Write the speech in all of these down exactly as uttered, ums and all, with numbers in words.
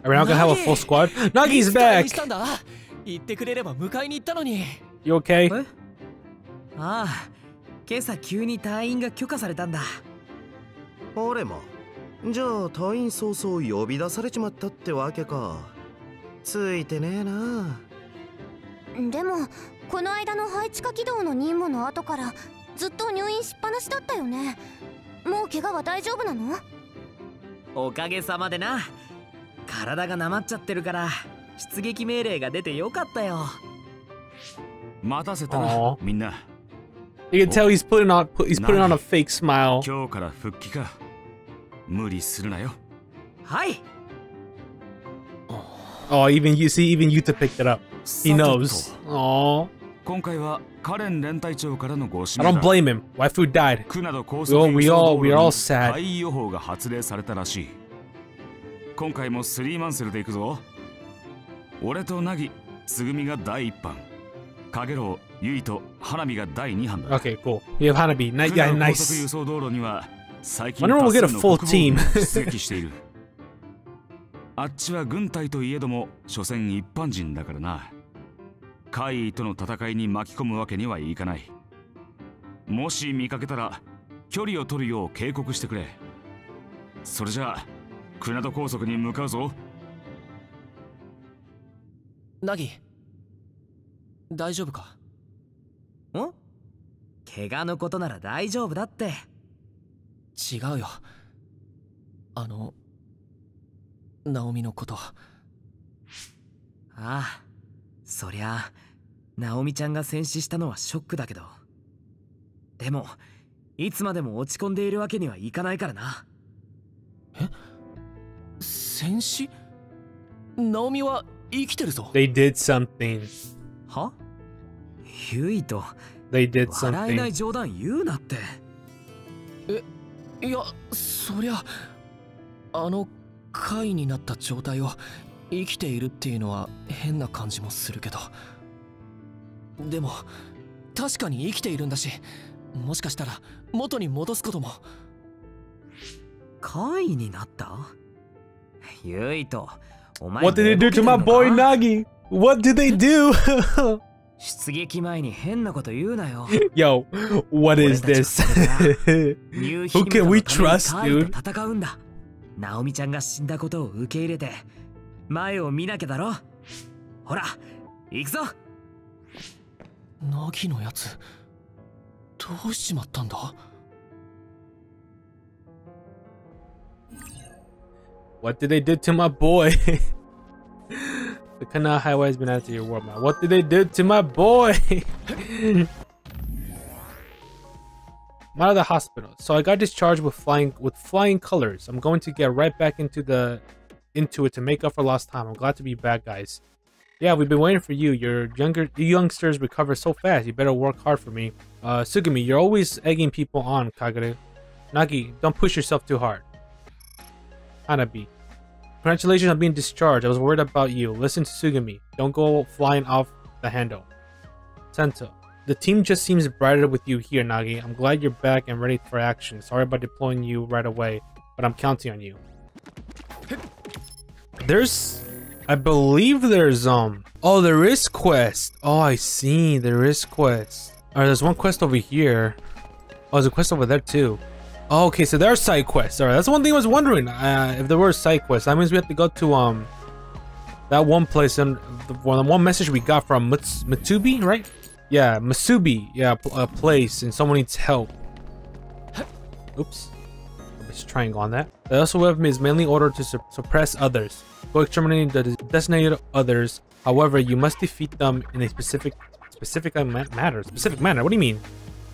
Are we not gonna have a full squad? Nagi's back! 言ってくれれば迎えに行ったのに。 You okay? え？ああ、今朝急に退院が許可されたんだ。 俺も。じゃあ退院早々呼び出されちまったってわけか。ついてねえな。 でもこの間の配置化起動の任務の後からずっと入院しっぱなしだったよね。もう怪我は大丈夫なの？ おかげさまでな。体がなまっちゃってるから出撃命令が出てよかったよ。 待たせたな、みんな。 You can tell he's putting on he's putting on a fake smile. 今日から復帰か。無理するなよ。 はい。 Oh, even you see, even Yuta picked it up. He knows. Oh. 今回はカレン連隊長からのご指名 I だ。 don't blame him. Waifu died. クナド高 We 速 all, we 輸送 all, 道 we 路 are all に sad. 退位予報が発令されたらしい。今回もスリーマンセルで行くぞ。俺とナギ、つぐみが第一班。カゲロウ、ユイと花火が第二班だ。 Okay, cool. You have Hanabi. Nice, クナ yeah, ド高速輸 nice. 送道路には最近 Wonder when we'll get a 多数の full 国 team. 防軍が出撃している。あっちは軍隊といえども所詮一般人だからな。怪異との戦いに巻き込むわけにはいかない。もし見かけたら距離を取るよう警告してくれ。それじゃあクナド高速に向かうぞ。 ナギ、大丈夫か？ ん？怪我のことなら大丈夫だって。 違うよ。あのナオミのこと。 ああ、そりゃあナオミちゃんが戦死したのはショックだけど、でもいつまでも落ち込んでいるわけにはいかないからな。 え？戦死？ナオミは生きてるぞ。 They did something. は？ユイと They did 笑えない something. 冗談言うなって。 え、いや、そりゃあの怪になった状態を生きているっていうのは変な感じもするけど、でも確かに生きているんだし、もしかしたら元に戻すことも。 怪になった？ユイとお前 What did they do to my boy Nagi? What did they do? 出撃前に変なこと言うなよ。 Yo, what is this? Who can we trust, dude? 戦うんだ。ナオミちゃんが死んだことを受け入れて前を見なきゃだろ。ほら、行くぞ。 ナギのやつどうしちまったんだ？ What did they do to my boy? The Kanal Highway has been added to your world map. What did they do to my boy? I'm out of the hospital, so I got discharged with flying with flying colors. I'm going to get right back into the into it to make up for lost time. I'm glad to be back, guys. Yeah, we've been waiting for you. Your younger you youngsters recover so fast. You better work hard for me. Uh, Sugumi, you're always egging people on, Kagure. Nagi, don't push yourself too hard. Hanabi, congratulations on being discharged. I was worried about you. Listen to Sugumi. Don't go flying off the handle. Sento, the team just seems brighter with you here, Nagi. I'm glad you're back and ready for action. Sorry about deploying you right away, but I'm counting on you. There's... I believe there's, um... Oh, there is quest. Oh, I see. There is quest. Alright, there's one quest over here. Oh, there's a quest over there, too. Oh, okay, so there are side quests. Alright, that's one thing I was wondering. Uh, if there were side quests, that means we have to go to, um... that one place, and the one, one message we got from Mats Matsubi, right? Yeah, Masubi. Yeah, a place, and someone needs help. Oops. Let's triangle on that. The also weapon is mainly ordered to su suppress others. Go exterminating the designated others. However, you must defeat them in a specific, specific ma matter. Specific manner. What do you mean?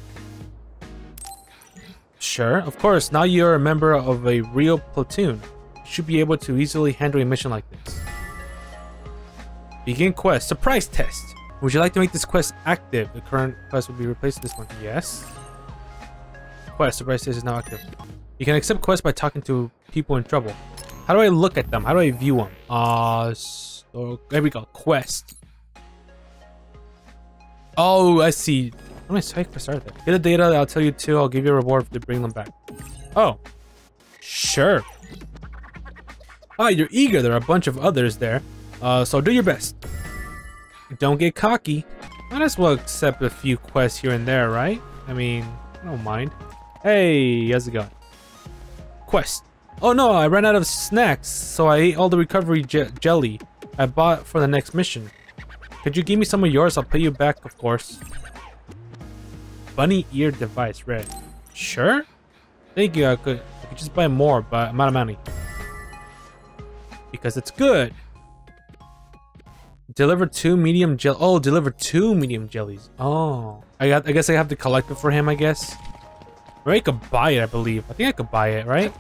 Sure, of course. Now you're a member of a real platoon. You should be able to easily handle a mission like this. Begin quest. Surprise test. Would you like to make this quest active? The current quest will be replaced with this one. Yes. Quest. Surprise test is now active. You can accept quests by talking to people in trouble. How do I look at them? How do I view them? Uh, so, there we go. Quest. Oh, I see. How many side quests are there? Get the data. I'll tell you too. I'll give you a reward to bring them back. Oh, sure. Ah, you're eager. There are a bunch of others there. Uh, so do your best. Don't get cocky. Might as well accept a few quests here and there, right? I mean, I don't mind. Hey, how's it going? Quest. Oh no, I ran out of snacks, so I ate all the recovery je jelly I bought for the next mission. Could you give me some of yours? I'll pay you back, of course. Bunny ear device, red. Sure? Thank you, I could, I could just buy more, but I'm out of money. Because it's good. Deliver two medium gel. Oh, deliver two medium jellies. Oh, I got. I guess I have to collect it for him. I guess. Or I could buy it. I believe. I think I could buy it, right?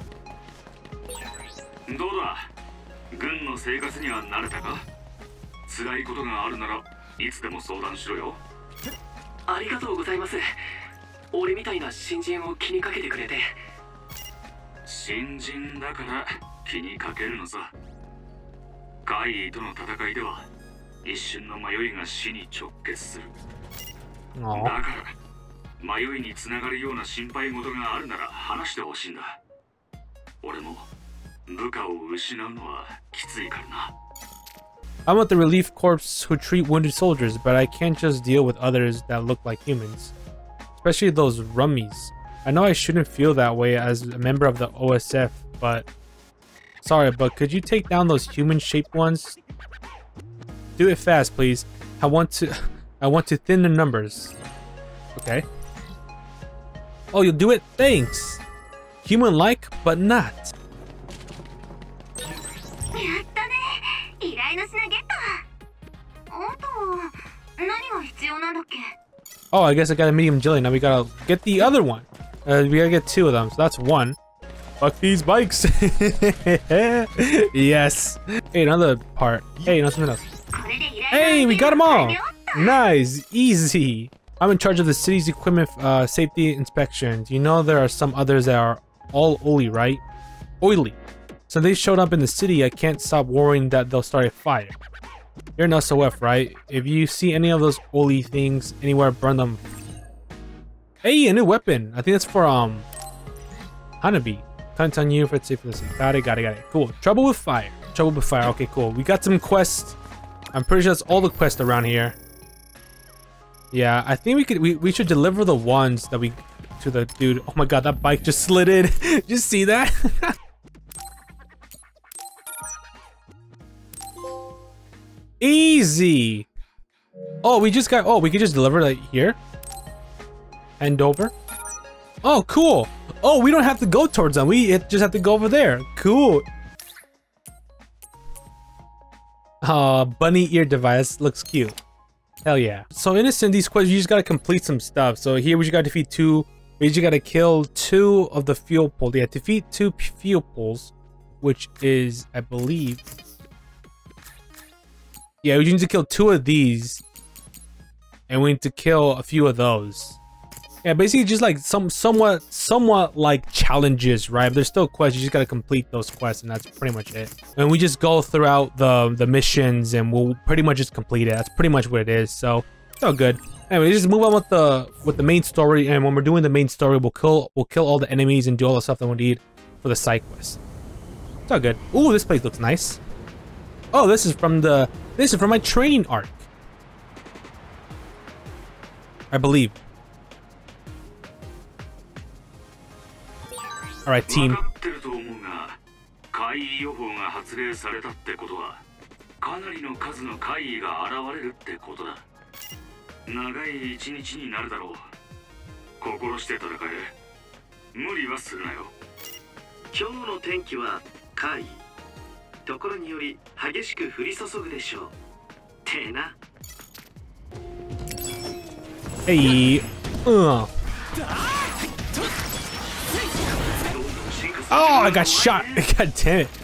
どうだ軍の生活には慣れたか辛いことがあるならいつでも相談しろよありがとうございます俺みたいな新人を気にかけてくれて新人だから気にかけるのさ怪異との戦いでは一瞬の迷いが死に直結するだから迷いにつながるような心配事があるなら話してほしいんだ俺も I'm with the relief corps who treat wounded soldiers, but I can't just deal with others that look like humans. Especially those rummies. I know I shouldn't feel that way as a member of the O S F, but... Sorry, but could you take down those human-shaped ones? Do it fast, please. I want to... I want to thin the numbers. Okay. Oh, you'll do it? Thanks! Human-like, but not. Oh, I guess I got a medium jelly. Now we gotta get the other one. Uh, we gotta get two of them, so that's one. Fuck these bikes. Yes. Hey, another part. Hey, no, something else. Hey, we got them all. Nice, easy. I'm in charge of the city's equipment uh, safety inspections. You know there are some others that are all oily, right? Oily. So they showed up in the city. I can't stop worrying that they'll start a fire. You're an S O F, right? If you see any of those oily things anywhere, burn them. Hey, a new weapon. I think that's for um Hanabi. Can't on you for it's safe for the city. Got it, got it, got it. Cool. Trouble with fire. Trouble with fire. Okay, cool. We got some quests. I'm pretty sure that's all the quests around here. Yeah, I think we could we, we should deliver the ones that we to the dude. Oh my god, that bike just slid in. Did you see that? Easy. Oh, we just got. Oh, we could just deliver like here. Hand over. Oh, cool. Oh, we don't have to go towards them. We just have to go over there. Cool. Uh, bunny ear device looks cute. Hell yeah. So innocent, these quests, you just gotta complete some stuff. So here we just gotta defeat two. We just gotta kill two of the fuel pools. Yeah, defeat two fuel pools, which is, I believe. Yeah, we need to kill two of these, and we need to kill a few of those. Yeah, basically just like some somewhat somewhat like challenges, right? But there's still quests. You just gotta complete those quests, and that's pretty much it. And we just go throughout the the missions, and we'll pretty much just complete it. That's pretty much what it is. So it's all good. Anyway, just move on with the with the main story. And when we're doing the main story, we'll kill we'll kill all the enemies and do all the stuff that we need for the side quest. It's all good. Ooh, this place looks nice. Oh, this is from the this is from my training arc, I believe. All right, team. Hey. Uh. Oh, I got shot. God damn it.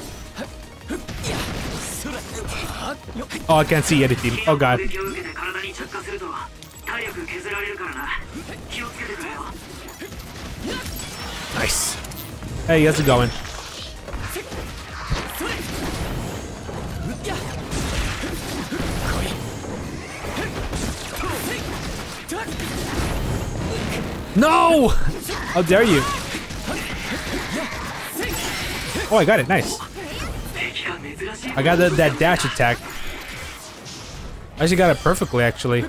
Oh, I can't see anything. Oh, God. Nice. Hey, how's it going? No! How dare you? Oh, I got it. Nice. I got that, that dash attack. I actually got it perfectly, actually.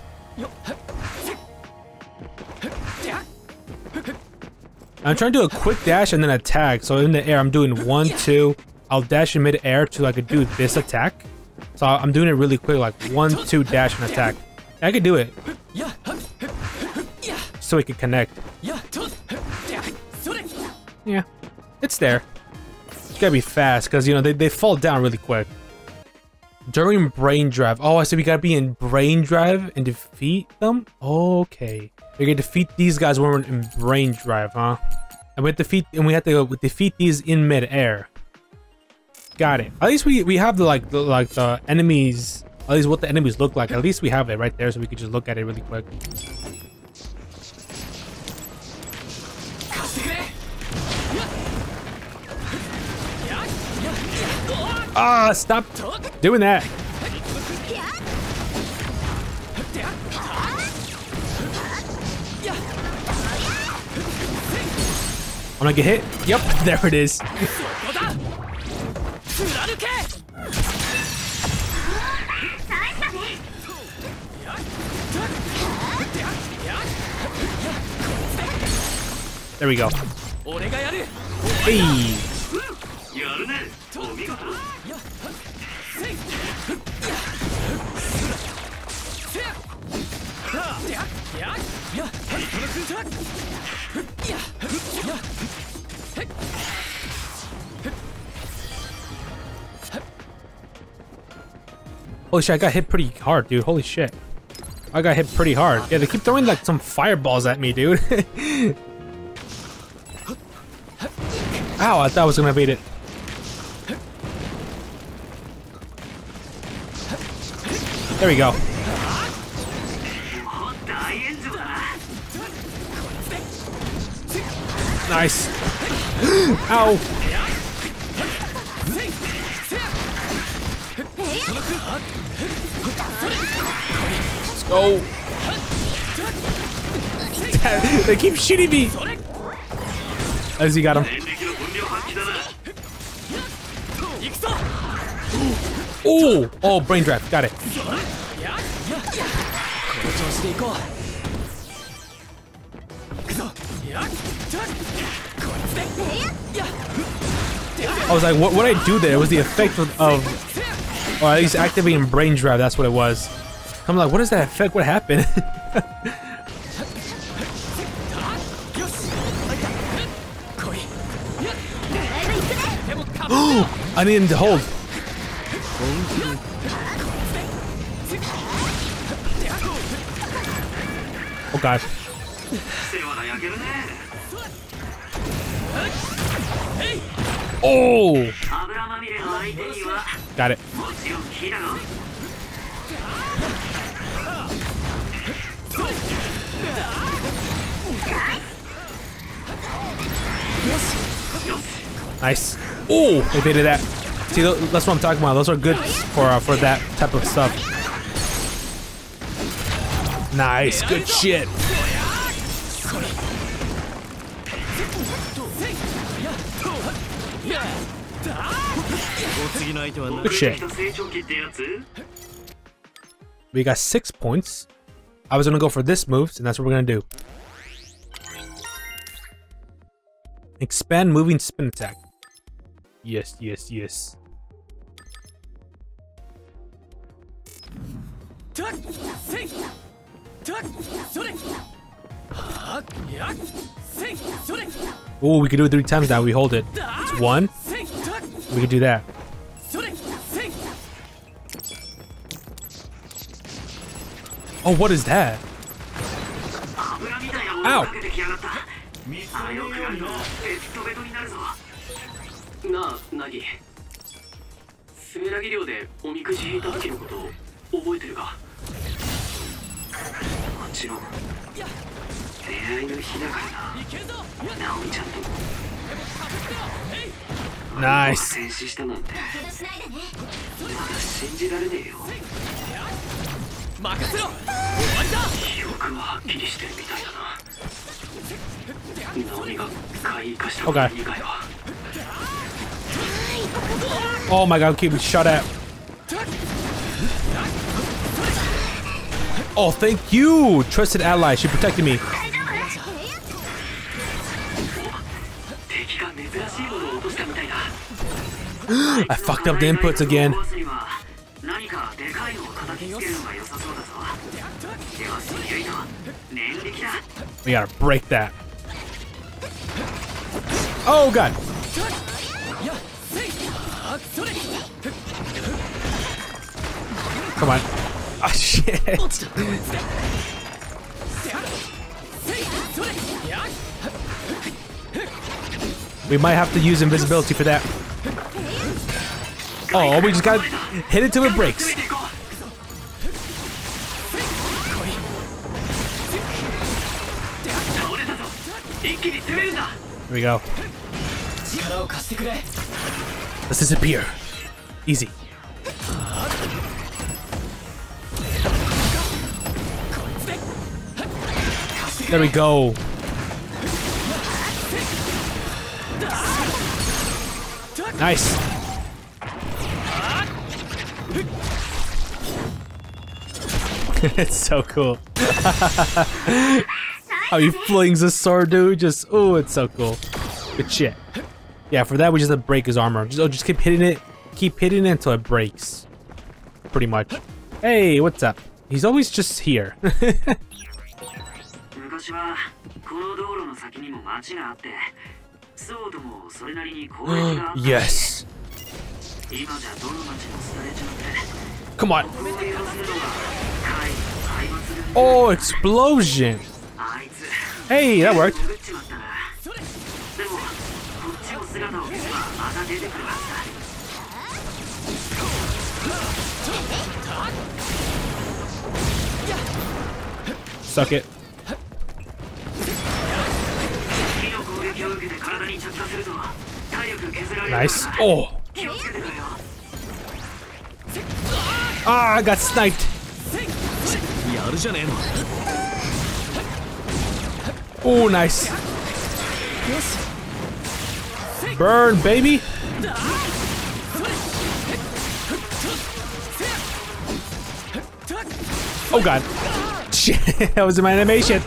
I'm trying to do a quick dash and then attack. So in the air, I'm doing one, two. I'll dash in mid-air so I could do this attack. So I'm doing it really quick, like one, two, dash and attack. I could do it. So we can connect. Yeah, it's there. You gotta be fast, because, you know, they, they fall down really quick. During Brain Drive. Oh, I said we gotta be in Brain Drive and defeat them? Okay. We can defeat these guys when we're in Brain Drive, huh? And we have to defeat, and we have to go defeat these in mid-air. Got it. At least we we have the like the like the enemies. At least what the enemies look like. At least we have it right there, so we could just look at it really quick. Ah, stop doing that. I'm gonna get hit. Yep, there it is. There we go. Hey. Holy shit, I got hit pretty hard, dude. Holy shit. I got hit pretty hard. Yeah, they keep throwing like some fireballs at me, dude. Ow, I thought I was gonna beat it. There we go. Nice. Ow. Let's go. They keep shooting me. As he got him. Oh, oh, Brain Drive. Got it. I was like, what what did I do there? It was the effect of, of or at least activating Brain Drive, that's what it was. I'm like, what is that effect? What happened? I needed to hold. Oh god. Oh! Got it. Nice. Oh, they did that. See, that's what I'm talking about. Those are good for uh, for that type of stuff. Nice, good shit. Good shit. We got six points. I was gonna go for this move, and that's what we're gonna do. Expand moving spin attack. Yes, yes, yes. Oh, we can do it three times now. We hold it. It's one. We can do that. Oh, what is that? Ow! なあ、ナギ。スメラギ漁でおみくじ引いた時のことを覚えてるか？もちろん。出会いの日だからな。ナオミちゃんと。 ナイス。 戦死したなんて。まだ信じられねえよ。任せろ。終わりだ。記憶ははっきりしてるみたいだな。ナオミが怪異化した以外は。 Oh my god, I'm keeping shot at. Oh, thank you! Trusted ally, she protected me. I fucked up the inputs again. We gotta break that. Oh god! Come on. Oh shit. We might have to use invisibility for that. Oh, we just gotta hit it till it breaks. Here we go. Let's disappear. Easy. There we go. Nice. It's so cool. How he flings a sword, dude. Just, oh, it's so cool. Good shit. Yeah, for that we just have to break his armor. Just, oh, just keep hitting it. Keep hitting it until it breaks. Pretty much. Hey, what's up? He's always just here. Yes. Come on. Oh, explosion. Hey, that worked. Suck it. Nice. Oh. Ah, I got sniped. Oh, nice. Burn, baby. Oh god. Shit, that was my animation.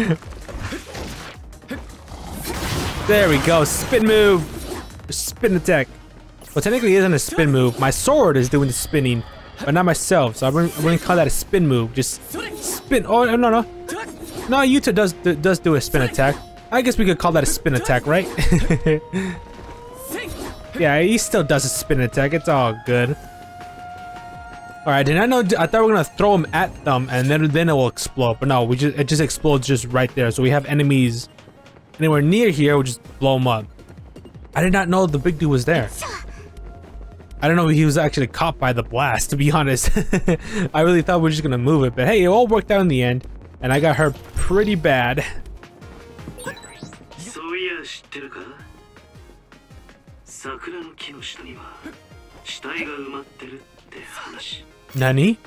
There we go. Spin move. Spin attack. Well, technically it isn't a spin move. My sword is doing the spinning, but not myself. So I wouldn't, I wouldn't call that a spin move. Just spin. Oh, no, no. No, Yuta does, does do a spin attack. I guess we could call that a spin attack, right? Yeah, he still does a spin attack. It's all good. Alright, did I know? I thought we were gonna throw him at them and then then it will explode. But no, we just it just explodes just right there. So we have enemies anywhere near here, we'll just blow them up. I did not know the big dude was there. I don't know if he was actually caught by the blast, to be honest. I really thought we were just gonna move it, but hey, it all worked out in the end. And I got hurt pretty bad. Nani?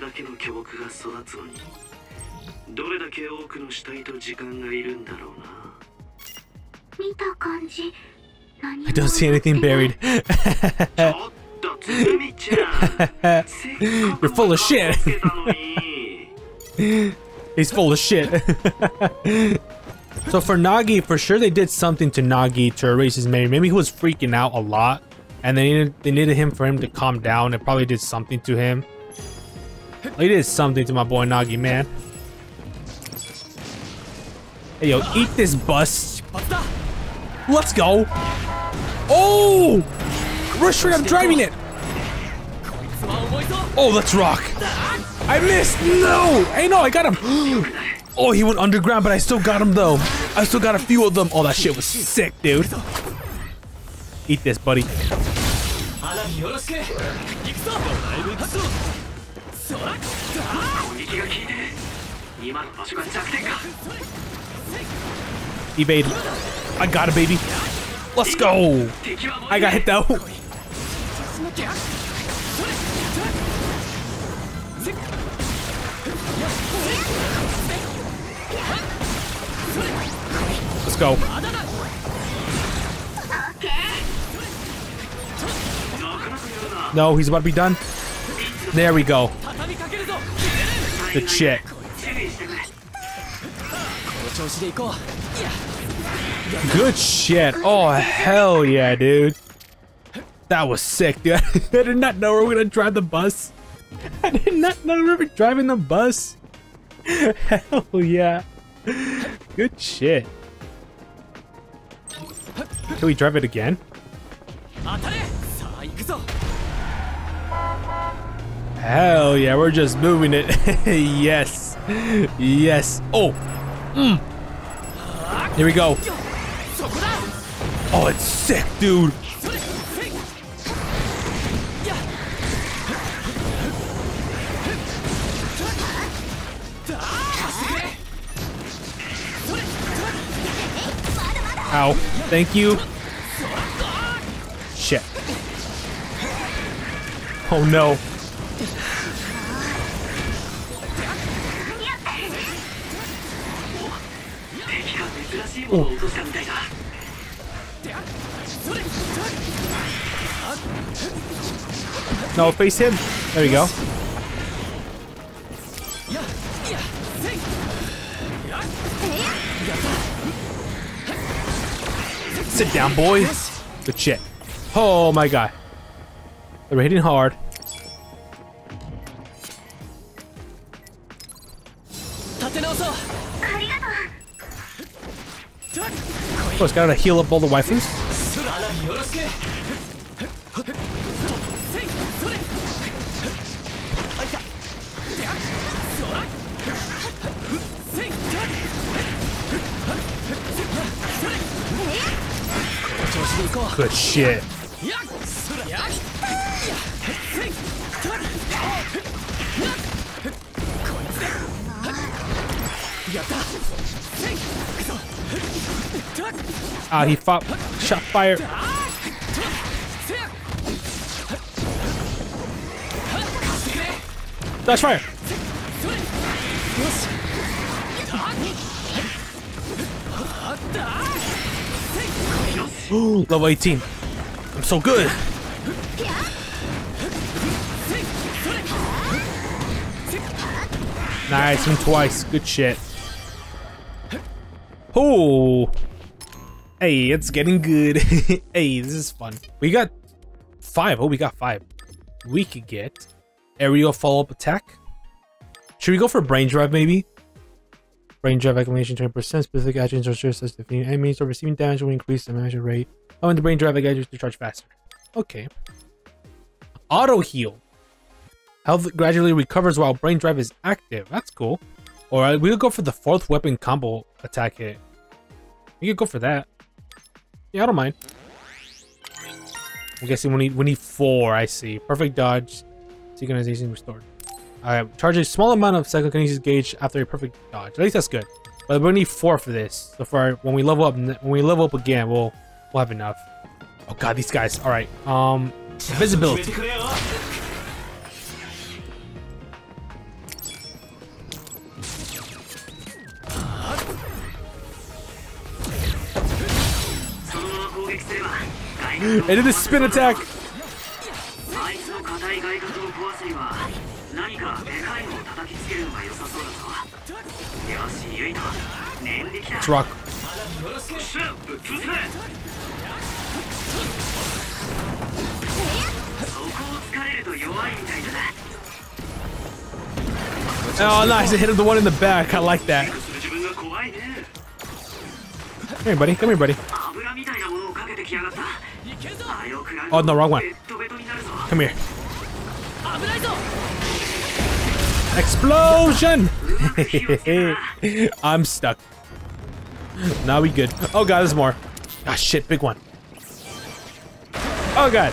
I don't see anything buried. You're full of shit. He's full of shit. So for Nagi, for sure they did something to Nagi to erase his memory. Maybe he was freaking out a lot, and they needed they needed him for him to calm down. It probably did something to him. They did something to my boy Nagi, man. Hey yo, eat this bus. Let's go. Oh! We're straight up driving it. Oh, let's rock. I missed. No. Hey, no, I got him. Oh, he went underground, but I still got him though. I still got a few of them. Oh, that shit was sick, dude. Eat this, buddy. Evade. I got it, baby. Let's go. I got hit though. Let's go. No, he's about to be done. There we go. Good shit. Good shit. Oh, hell yeah, dude. That was sick, dude. I did not know we were gonna drive the bus. I did not know we were driving the bus. Hell yeah. Good shit. Can we drive it again? Hell yeah, we're just moving it. Yes. Yes. Oh. Mm. Here we go. Oh, it's sick, dude. Ow. Thank you. Shit. Oh no. Oh. No, face him. There we go. Sit down, boy. Good shit. Oh my god. They're hitting hard. Oh, it's gotta heal up all the waifus. Good shit. Ah, he fought, shot fire. Dash fire. Level eighteen. I'm so good. Nice, him twice. Good shit. Oh. Hey, it's getting good. Hey, this is fun. We got five. Oh, we got five. We could get aerial follow-up attack. Should we go for brain drive, maybe? Brain drive accumulation twenty percent. Specific actions or such as defeating enemies or receiving damage will increase the damage rate. Oh, and the brain drive gadgets to charge faster. Okay. Auto heal. Health gradually recovers while brain drive is active. That's cool. Alright, we'll go for the fourth weapon combo attack hit. We could go for that. Yeah, I don't mind. I'm guessing we need we need four. I see. Perfect dodge. Synchronization restored. Alright, charge a small amount of psychokinesis gauge after a perfect dodge. At least that's good. But we need four for this. So for when we level up, when we level up again, we'll we'll have enough. Oh god, these guys. All right. Um, visibility. It did a spin attack. Let's rock. Oh, nice. I hit him the one in the back. I like that. Come here, buddy. Come here, buddy. Oh, no, wrong one. Come here. Explosion! I'm stuck. Now we good. Oh god, there's more. Ah shit, big one. Oh god.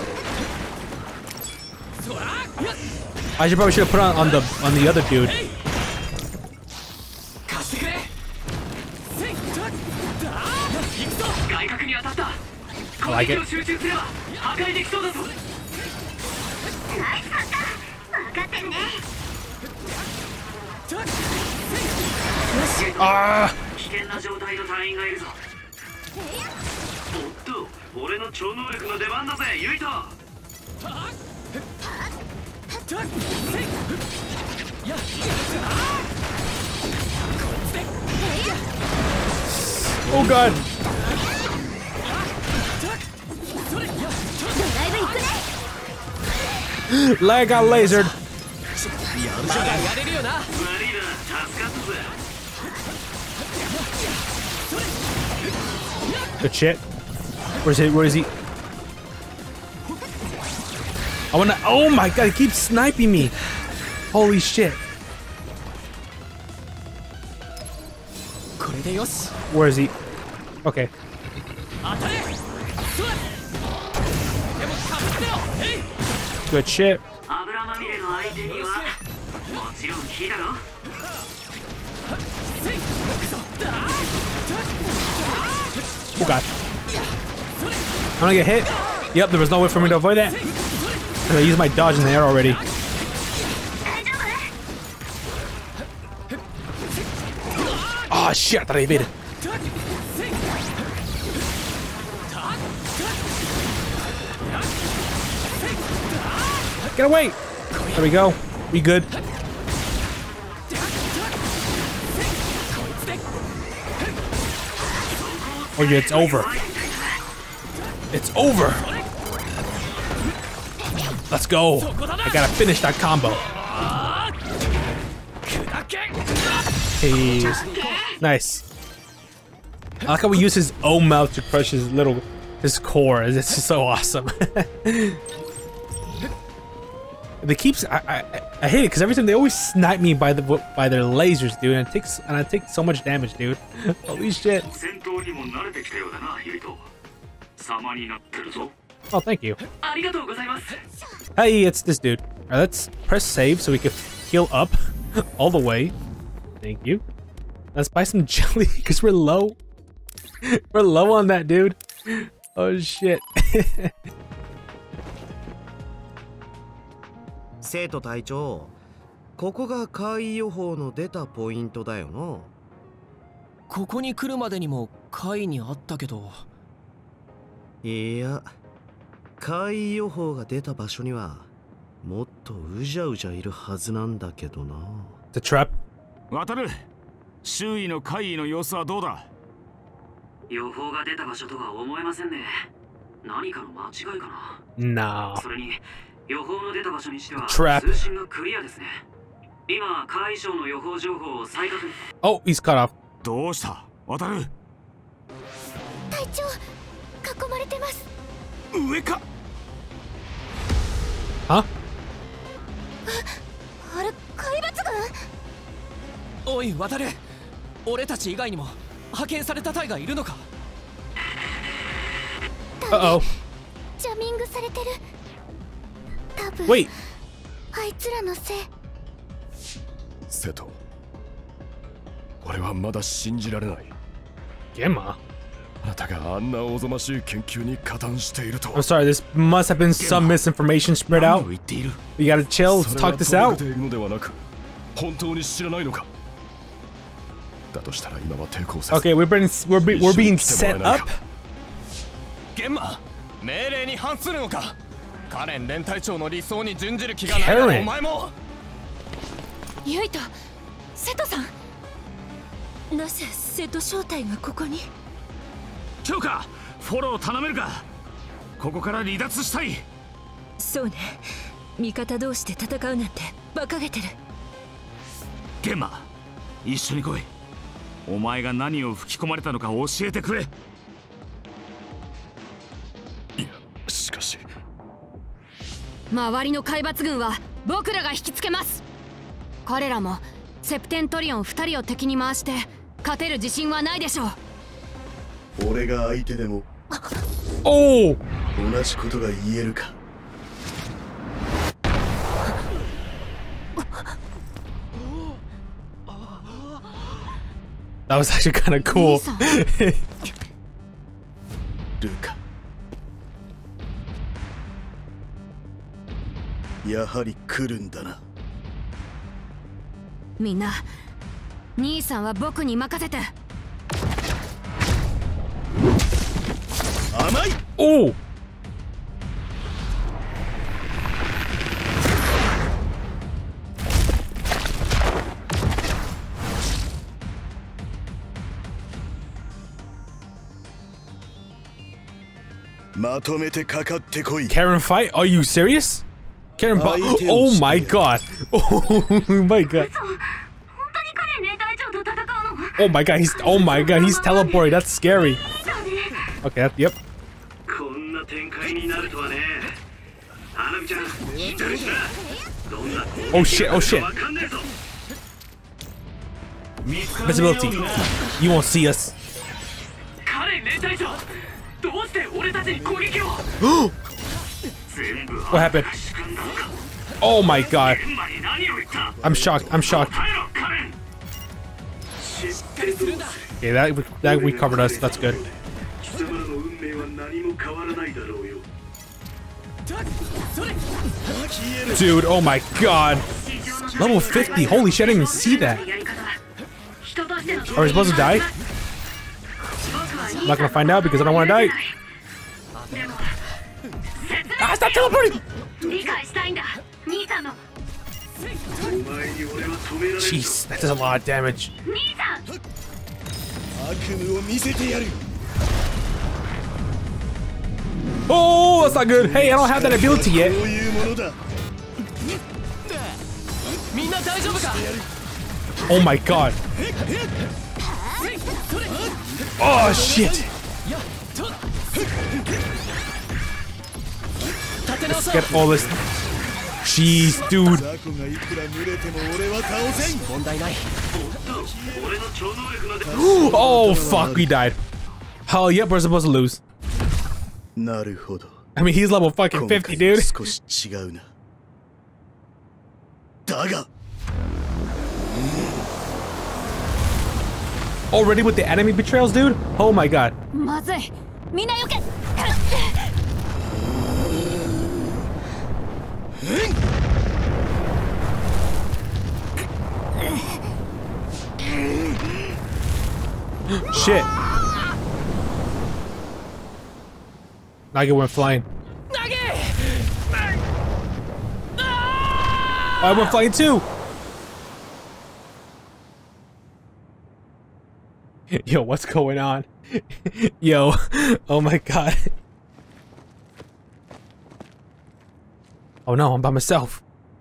I should probably should have put on on the on the other dude. I like it. Ah! Oh god. Leg got lasered. Good shit. Where's he? Where is he? I wanna. Oh my god! He keeps sniping me. Holy shit. Where is he? Okay. Good shit. Oh god. I'm gonna get hit. Yep, there was no way for me to avoid that. I'm gonna use my dodge in the air already. Oh shit, I thought I evaded. Get away! There we go. We good. Oh yeah, it's over. It's over. Let's go. I gotta finish that combo. Jeez. Nice. I like how we use his own mouth to crush his little, his core. It's just so awesome. They keeps I, I I hate it because every time they always snipe me by the by their lasers, dude, and it takes and I take so much damage, dude. Holy shit. Oh, thank you. Hey, it's this dude. Alright, let's press save so we can heal up all the way. Thank you. Let's buy some jelly because we're low. We're low on that, dude. Oh shit. 生徒隊長、ここが怪異予報の出たポイントだよな。 ここに来るまでにも怪異にあったけど。 いや、怪異予報が出た場所にはもっとうじゃうじゃいるはずなんだけどな。 The trap. 渡る。周囲の怪異の様子はどうだ？ 予報が出た場所とは思えませんね。何かの間違いか No. な。それに。予報の出た場所にしては Trap. 通信がクリアですね。今、怪異省の予報情報を再確認。 Oh, he's cut off. どうした渡る？ 隊長、囲まれてます。 上か？ Huh? あ、あれ、海抜軍？ おい、渡る。俺たち以外にも派遣された隊がいるのか？ Uh-oh. ジャミングされてる。 Wait. あいつらのせい。 瀬戸、俺はまだ信じられない。 Gemma? あなたがあんなおぞましい研究に加担していると。 I'm sorry, this must have been some misinformation spread out. We gotta chill, let's talk this out. それが届けているのではなく、本当に知らないのか。だとしたら今は抵抗せず。 Okay, we're being we're, be, we're being set up. ゲンマ、命令に反するのか。カレン連隊長の理想に準じる気がないならお前も。 ユイト、瀬戸さん。なぜ瀬戸正体がここに？ 強化、フォロー頼めるか。ここから離脱したい。 そうね。味方同士で戦うなんて馬鹿げてる。 ゲンマ、一緒に来い。お前が何を吹き込まれたのか教えてくれ。 いや、しかし。 周りの海抜軍は僕らが引きつけます。彼らもセプテントリオンふたりを敵に回して勝てる自信はないでしょう。 俺が相手でもお同じことが言えるか。 That was actually kind of cool. ルカ、やはり来るんだな。 みんな、兄さんは僕に任せて。 甘い。 おお。 まとめてかかってこい。 Karen fight? Are you serious? Karen bo- Oh my god. Oh my god. Oh my god, he's oh my god, he's teleporting. That's scary. Okay, that, yep. こんな展開になるとはね。花火ちゃん、知ってるしな。どんな Oh shit, oh shit. わかんねえぞ。 Visibility. You won't see us. カレン連隊長、どうして俺たちに攻撃を？ 全部 What happened? Oh my god. 何を言った？ I'm shocked. I'm shocked. 帰ろ、カレン。知ってるぞ。 Okay, that that we covered us. That's good. 貴様らの運命は何も変わらないだろうよ。 Dude, oh my god. Level fifty. Holy shit, I didn't even see that. Are we supposed to die? I'm not gonna find out because I don't want to die. Ah, stop teleporting! Jeez, that does a lot of damage. 悪夢を見せてやる。 Oh, that's not good. Hey, I don't have that ability yet. こういうものだ。 Oh my god. Oh shit. Let's get all this. Jeez, dude. 雑魚がいくら群れても俺は倒せん。 問題ない。 俺の超能力ので。 Oh fuck, we died. Hell yep, we're supposed to lose. なるほど。 I mean, he's level fucking 今回 fifty, dude. 少し違うな。だが。 Already with the enemy betrayals, dude? Oh my god. まずい。みんなよけ。 Shit. Nagi went flying. I went flying too. Yo, what's going on? Yo, oh my god. Oh no, I'm by myself.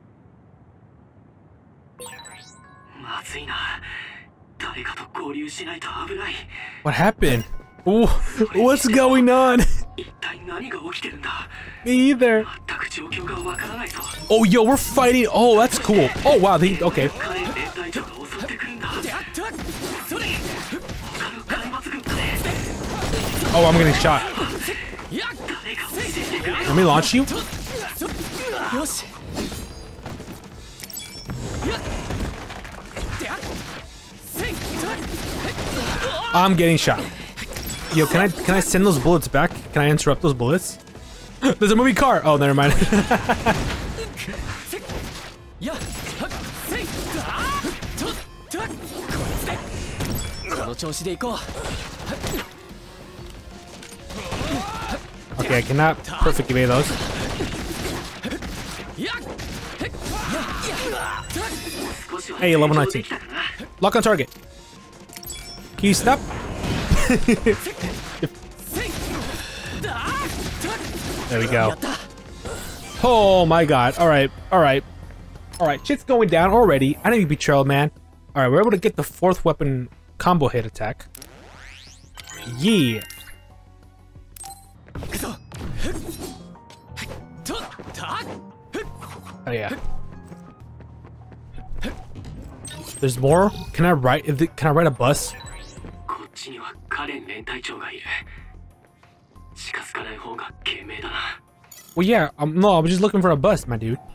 まずいな。誰かと合流しないと危ない。 What happened? Ooh, what's going on? 一体何が起きてるんだ。 Me either. 全く状況がわからないぞ。 Oh, yo, we're fighting. Oh, that's cool. Oh, wow. They, okay. カレン連隊長が襲ってくるんだ。それ。他の海抜軍だね。 Oh, I'm getting shot. 誰か教えてくれ。 Let me launch you. I'm getting shot. Yo, can I can I send those bullets back? Can I interrupt those bullets? There's a moving car. Oh, never mind. Okay, I cannot perfectly evade those. Hey, level nineteen. Lock on target. Can you stop? There we go. Oh my god. Alright, alright. Alright, shit's going down already. I didn't betrayal, man. Alright, we're able to get the fourth weapon combo hit attack. Yeah. Oh yeah. There's more? Can I ride if the, can I ride a bus? こっちにはカレン連隊長がいる。近づかない方が賢明だな。 Well, yeah. Um, no, I was just looking for a bus, my dude.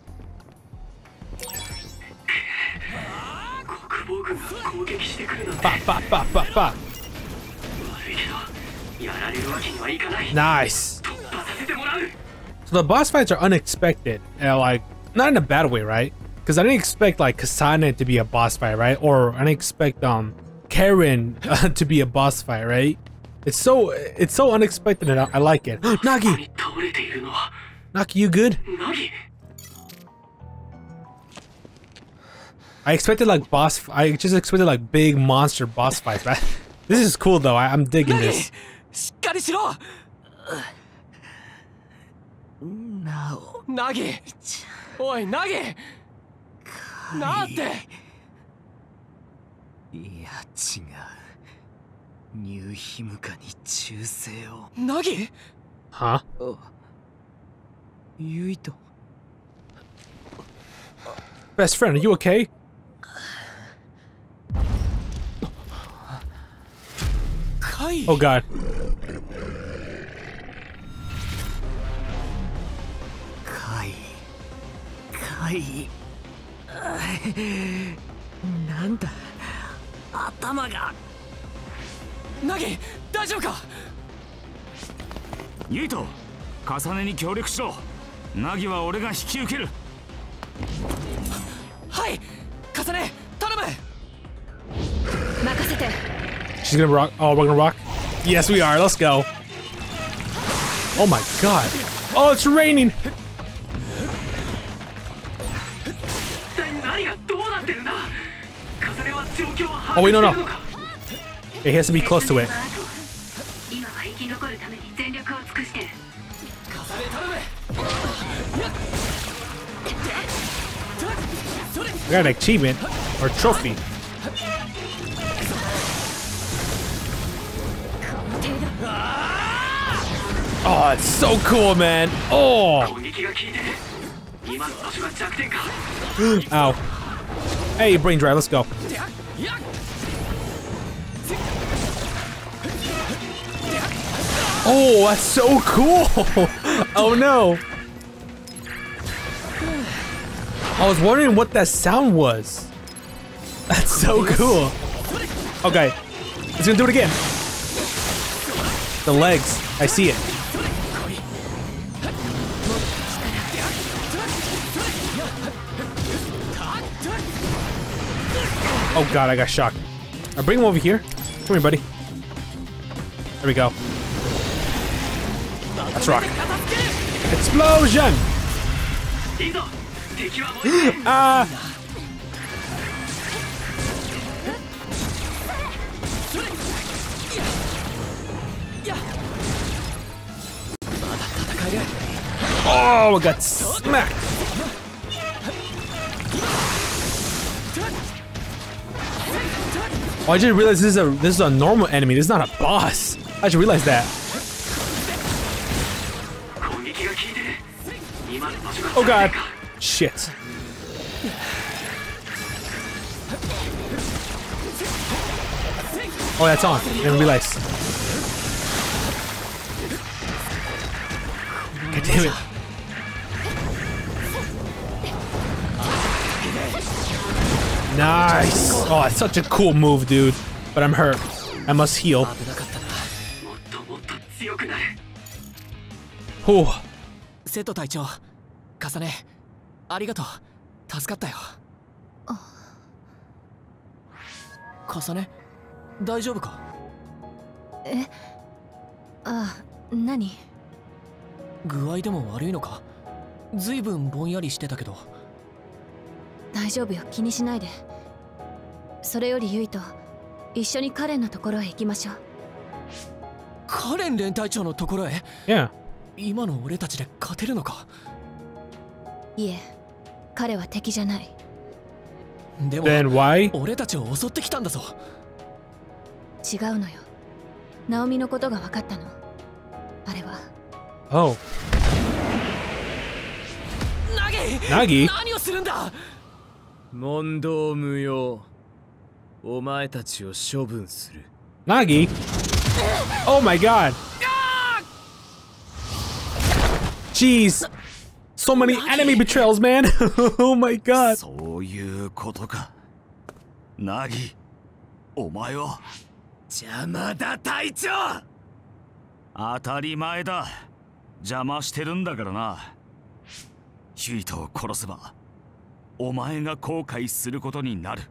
国防軍が攻撃してくるなんて。 Ba, ba, ba, ba, ba. 悪いけど、やられるわけにはいかない。 Nice. 突破させてもらう。 So the boss fights are unexpected, and like not in a bad way, right? Because I didn't expect like Kasane to be a boss fight, right? Or I didn't expect um Karen uh, to be a boss fight, right? It's so it's so unexpected, and I, I like it. Nagi, 倒れているのは。 Nagi, you good? ナギ。 I expected like boss. I just expected like big monster boss fights, right? This is cool though. I, I'm digging this. しっかりしろ。 なおナギおいナギなって。 いや違う、ニューヒムカに忠誠を。 ナギ Huh? ユイト。 Best friend, are you okay? カイ Oh god. カイカイなんだ頭が。 ナギ大丈夫か。 ユイト、重ねに協力しろ。ナギは俺が引き受ける。 はい、重ね頼む。 任せて。 She's gonna rock. Oh, we're gonna rock? Yes, we are. Let's go. Oh my god. Oh, it's raining. 一体何がどうなってるんだ。重ねは状況を Oh, 把 wait, 握 no, して no. るのか。 He has to be close to it. 今は生き残るために全力を尽くしてる。 I got an achievement or trophy. Oh, it's so cool, man. Oh. 攻撃が効いてる。今の場所が弱点か。 Ow. Hey, brain dry. Let's go. Oh, that's so cool. Oh no. I was wondering what that sound was. That's so cool. Okay. It's gonna do it again. The legs. I see it. Oh god, I got shocked. I'll bring him over here. Come here, buddy. There we go. Let's rock. Explosion! Ah! Oh, I got smacked. Oh, I just realized this is a this is a normal enemy. This is not a boss. I just realized that. Oh god. Shit. Oh, that's on. I didn't realize. God damn it. Nice. Oh, it's such a cool move, dude. But I'm hurt. I must heal. Whew. 瀬戸隊長、重ね、ありがとう。助かったよ。重ね、大丈夫か？ え、あ、何？ 具合でも悪いのか？ずいぶんぼんやりしてたけど。 大丈夫よ、気にしないで。それよりユイと一緒にカレンのところへ行きましょう。 カレン連隊長のところへ？ Yeah. 今の俺たちで勝てるのか？ いえ、彼は敵じゃない。 でも、 Then why? 俺たちを襲ってきたんだぞ。 違うのよ。ナオミのことが分かったの。あれは。 Oh. ナギ！ Nagi? 何をするんだ！ 問答無用。お前たちを処分する。 Nagi? Oh my god. Jeez. So many enemy betrayals, man. Oh my god. そういうことか。ナギ、お前は邪魔だ隊長。 当たり前だ。邪魔してるんだからな。ユイトを殺せばお前が後悔することになる。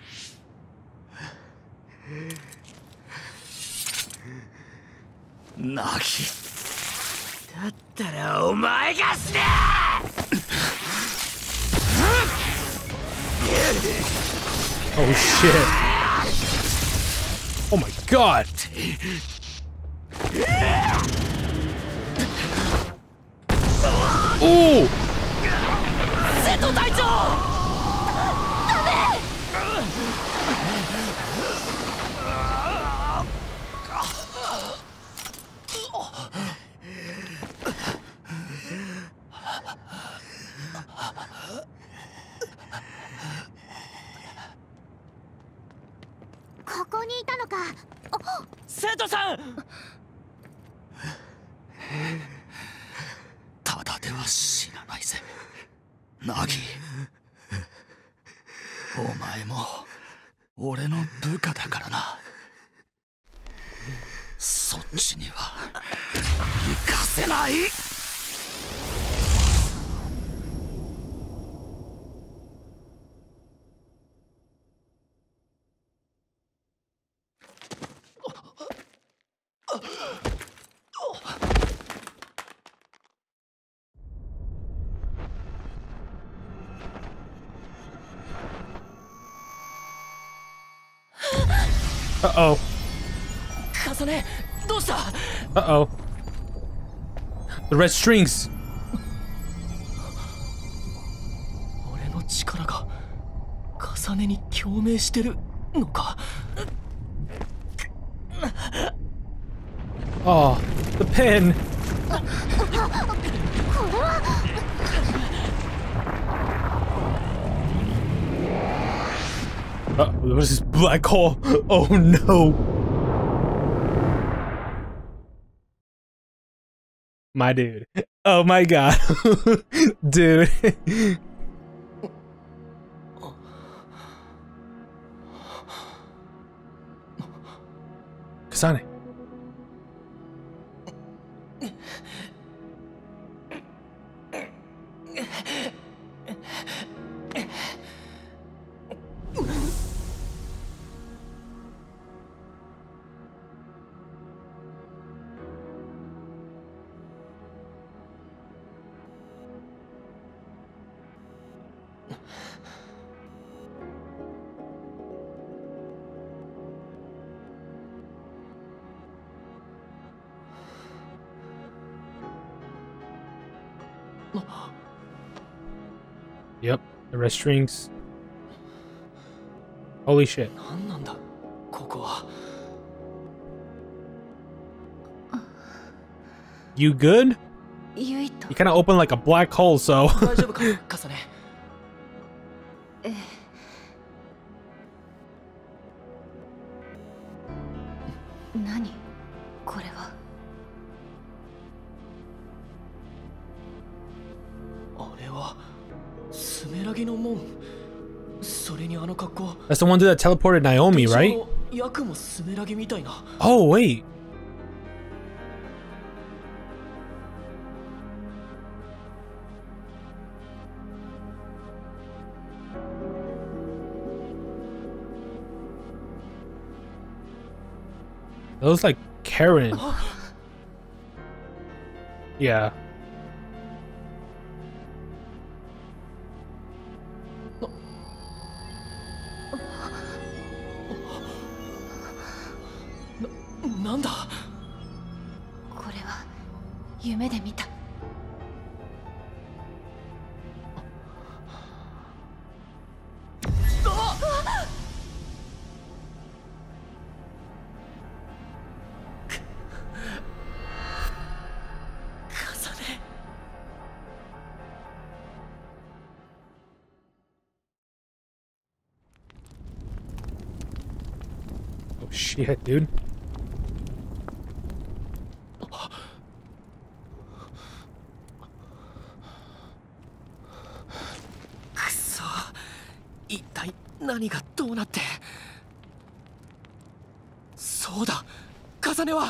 ナギ、 だったらお前が死ね。 Oh shit. Oh my god. のか。 生徒さん。 ただでは死なないぜナギ。お前も俺の部下だからな。そっちには行かせない。 Uh-oh. カサネ、どうした？ Uh-oh. The red strings. 俺の力がカサネに共鳴してるのか？ Oh, the pen. Uh, what is this black hole? Oh no. My dude. Oh my god. Dude. Kasane. Yep, the red strings. Holy shit. 何なんだここは。 You good? ユイト。 You kind of open like a black hole, so. 大丈夫か、カサネ。 ええ。何これは。 あれはスメラギの門。それにあの格好。 That's the one dude that teleported Naomi, right? 役もスメラギみたいな。 Oh wait. That was like Karen. Yeah. Na, なんだ。 これは夢で見た。 Oh shit, dude. くそ、一体何がどうなって。そうだ、カサネは。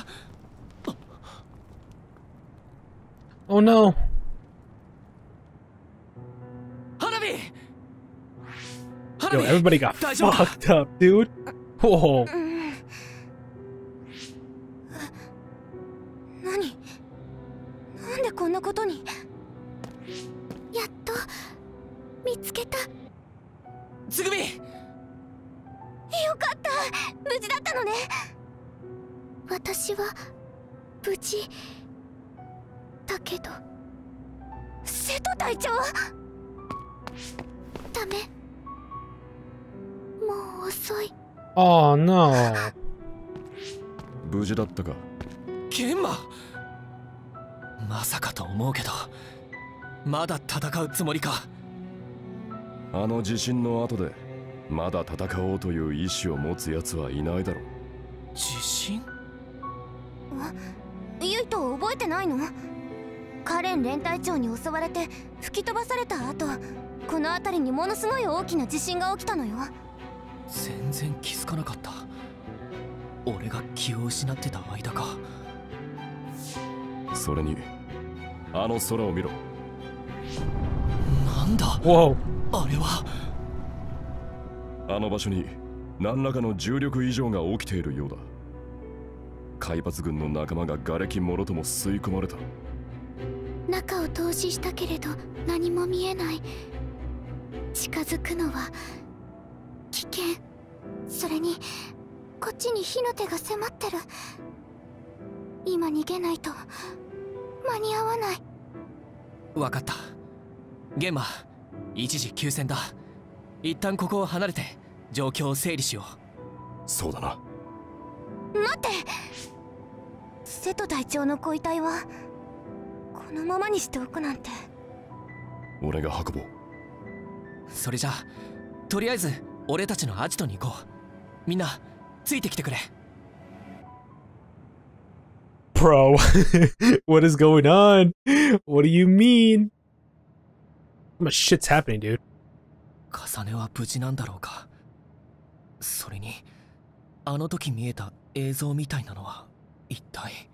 Oh no. 花火。 Yo, everybody got fucked up, dude. Whoa. 何？なんでこんなことに？やっと見つけた。 つぐみ。 よかった。無事だったのね。私は無事だけど。瀬戸隊長。ダメ。もう遅い。 Oh no. 無事だったか。 研磨。まさかと思うけど、まだ戦うつもりか。 あの地震の後でまだ戦おうという意志を持つ奴はいないだろう。 地震？ あ、ユイト覚えてないの？カレン連隊長に襲われて吹き飛ばされた後、この辺りにものすごい大きな地震が起きたのよ。 全然気づかなかった。俺が気を失ってた間か。 それにあの空を見ろ。 なんだ、 Whoa. あれは。 あの場所に何らかの重力異常が起きているようだ。海抜軍の仲間が瓦礫もろとも吸い込まれた。 中を透視したけれど何も見えない。近づくのは危険。それにこっちに火の手が迫ってる。今逃げないと間に合わない。 わかった。ゲンマ、一時休戦だ。一旦ここを離れて状況を整理しよう。そうだな。 待って、瀬戸隊長のご遺体はこのままにしておくなんて。 俺が運ぼう。 それじゃあとりあえず俺たちのアジトに行こう。みんなついてきてくれ。 Bro, what is going on? What do you mean? What shit's happening, dude? 重ねは無事なんだろうか。それにあの時見えた映像みたいなのは一体。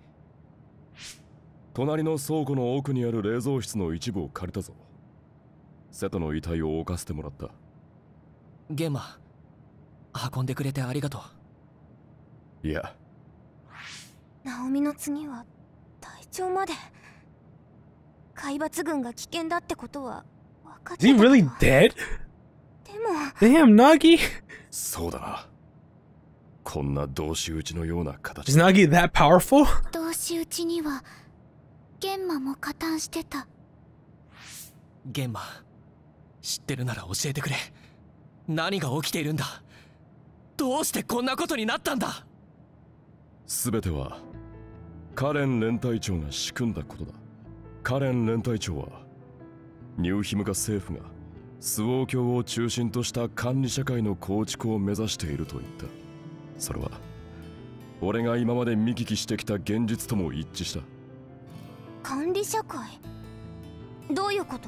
隣の倉庫の奥にある冷蔵室の一部を借りたぞ。瀬戸の遺体を置かせてもらった。 ゲンマ、運んでくれてありがとう。いや、 ナオミの次は隊長まで。海抜軍が危険だってことは分かってた。 Is he really dead? でも Damn, Nagi. そうだな。こんな同士討ちのような形。 Is Nagi that powerful? 同士討ちにはゲンマも加担してた。 ゲンマ、知ってるなら教えてくれ。何が起きているんだ。どうしてこんなことになったんだ。 すべてはカレン連隊長が仕組んだことだ。カレン連隊長はニューヒムカ政府がスウォー教を中心とした管理社会の構築を目指していると言った。それは俺が今まで見聞きしてきた現実とも一致した。 管理社会？どういうこと？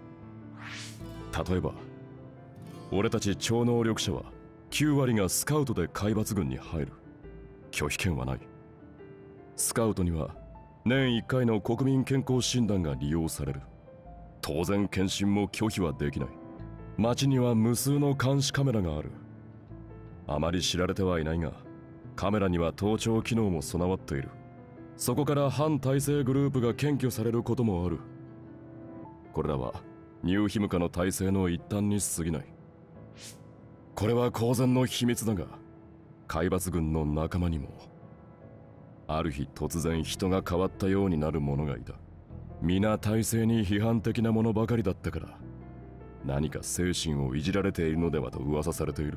例えば俺たち超能力者はきゅう割がスカウトで海抜軍に入る。拒否権はない。スカウトには年いっかいの国民健康診断が利用される。当然検診も拒否はできない。街には無数の監視カメラがある。あまり知られてはいないが、カメラには盗聴機能も備わっている。そこから反体制グループが検挙されることもある。これらはニューヒムカの体制の一端に過ぎない。これは公然の秘密だが、海抜軍の仲間にもある日突然人が変わったようになる者がいた。皆体制に批判的なものばかりだったから、何か精神をいじられているのではと噂されている。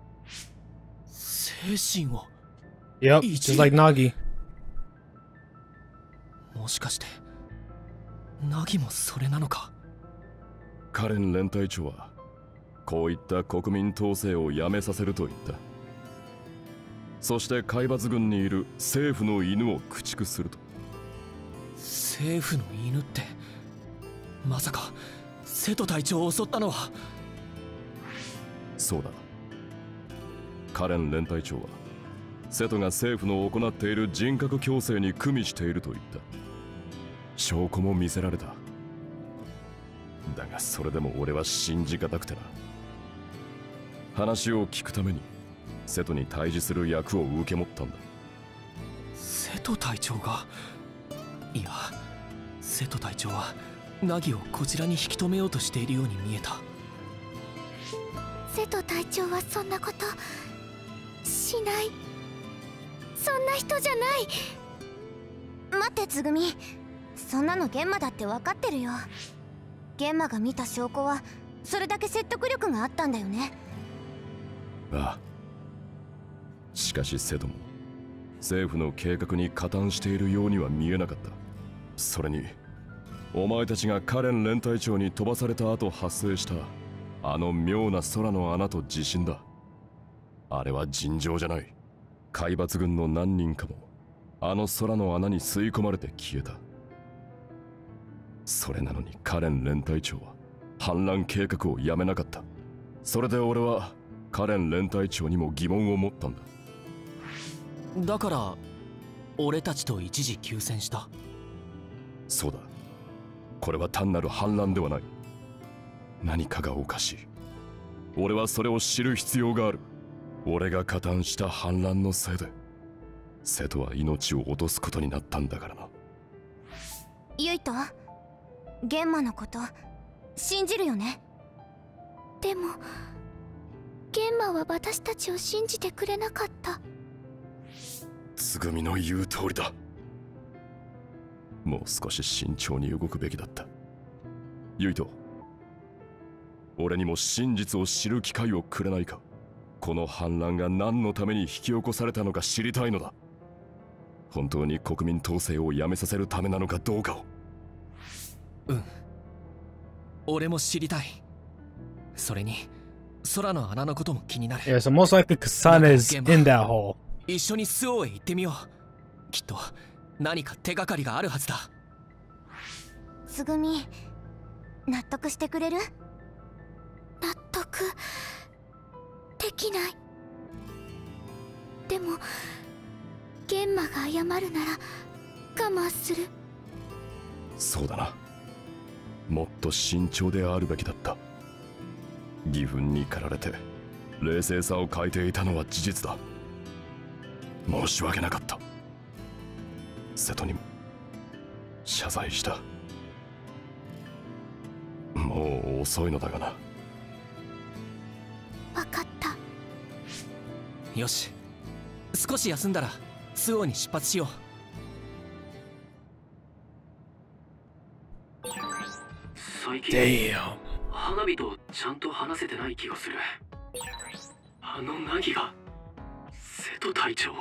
精神を？ Yep, just like Nagi. もしかしてナギもそれなのか。 カレン連隊長はこういった国民統制をやめさせると言った。そして海抜軍にいる政府の犬を駆逐すると。 政府の犬って、まさか瀬戸隊長を襲ったのは。 そうだ。カレン連隊長は瀬戸が政府の行っている人格矯正に組みしていると言った。証拠も見せられた。だがそれでも俺は信じがたくてな。話を聞くために瀬戸に対峙する役を受け持ったんだ。 瀬戸隊長が？いや、瀬戸隊長はナギをこちらに引き止めようとしているように見えた。 瀬戸隊長はそんなことしない。そんな人じゃない。待ってつぐみ、そんなの玄馬だって分かってるよ。玄馬が見た証拠はそれだけ説得力があったんだよね。 ああ。しかし瀬戸も政府の計画に加担しているようには見えなかった。それにお前たちがカレン連隊長に飛ばされた後発生したあの妙な空の穴と地震だ。あれは尋常じゃない。 海抜軍の何人かもあの空の穴に吸い込まれて消えた。それなのにカレン連隊長は反乱計画をやめなかった。それで俺はカレン連隊長にも疑問を持ったんだ。 だから俺たちと一時休戦した。 そうだ。これは単なる反乱ではない。何かがおかしい。俺はそれを知る必要がある。俺が加担した反乱のせいで瀬戸は命を落とすことになったんだからな。 ユイト、玄馬のこと信じるよね。でも玄馬は私たちを信じてくれなかった。 つぐみの言う通りだ。もう少し慎重に動くべきだった。ユイト、俺にも真実を知る機会をくれないか。この反乱が何のために引き起こされたのか知りたいのだ。本当に国民統制をやめさせるためなのかどうかを。 うん、俺も知りたい。それに空の穴のことも気になる。 Yeah, so most likely Kasane is in that hole. 一緒にスオへ行ってみよう。きっと何か手がかりがあるはずだ。 つぐみ、納得してくれる？納得できない。でも玄馬が謝るなら我慢する。 そうだな。もっと慎重であるべきだった。義憤に駆られて冷静さを欠いていたのは事実だ。申し訳なかった。瀬戸にも謝罪した。もう遅いのだがな。 分かった。 よし、少し休んだらスオに出発しよう。 最近花火とちゃんと話せてない気がする。あのナギが瀬戸隊長を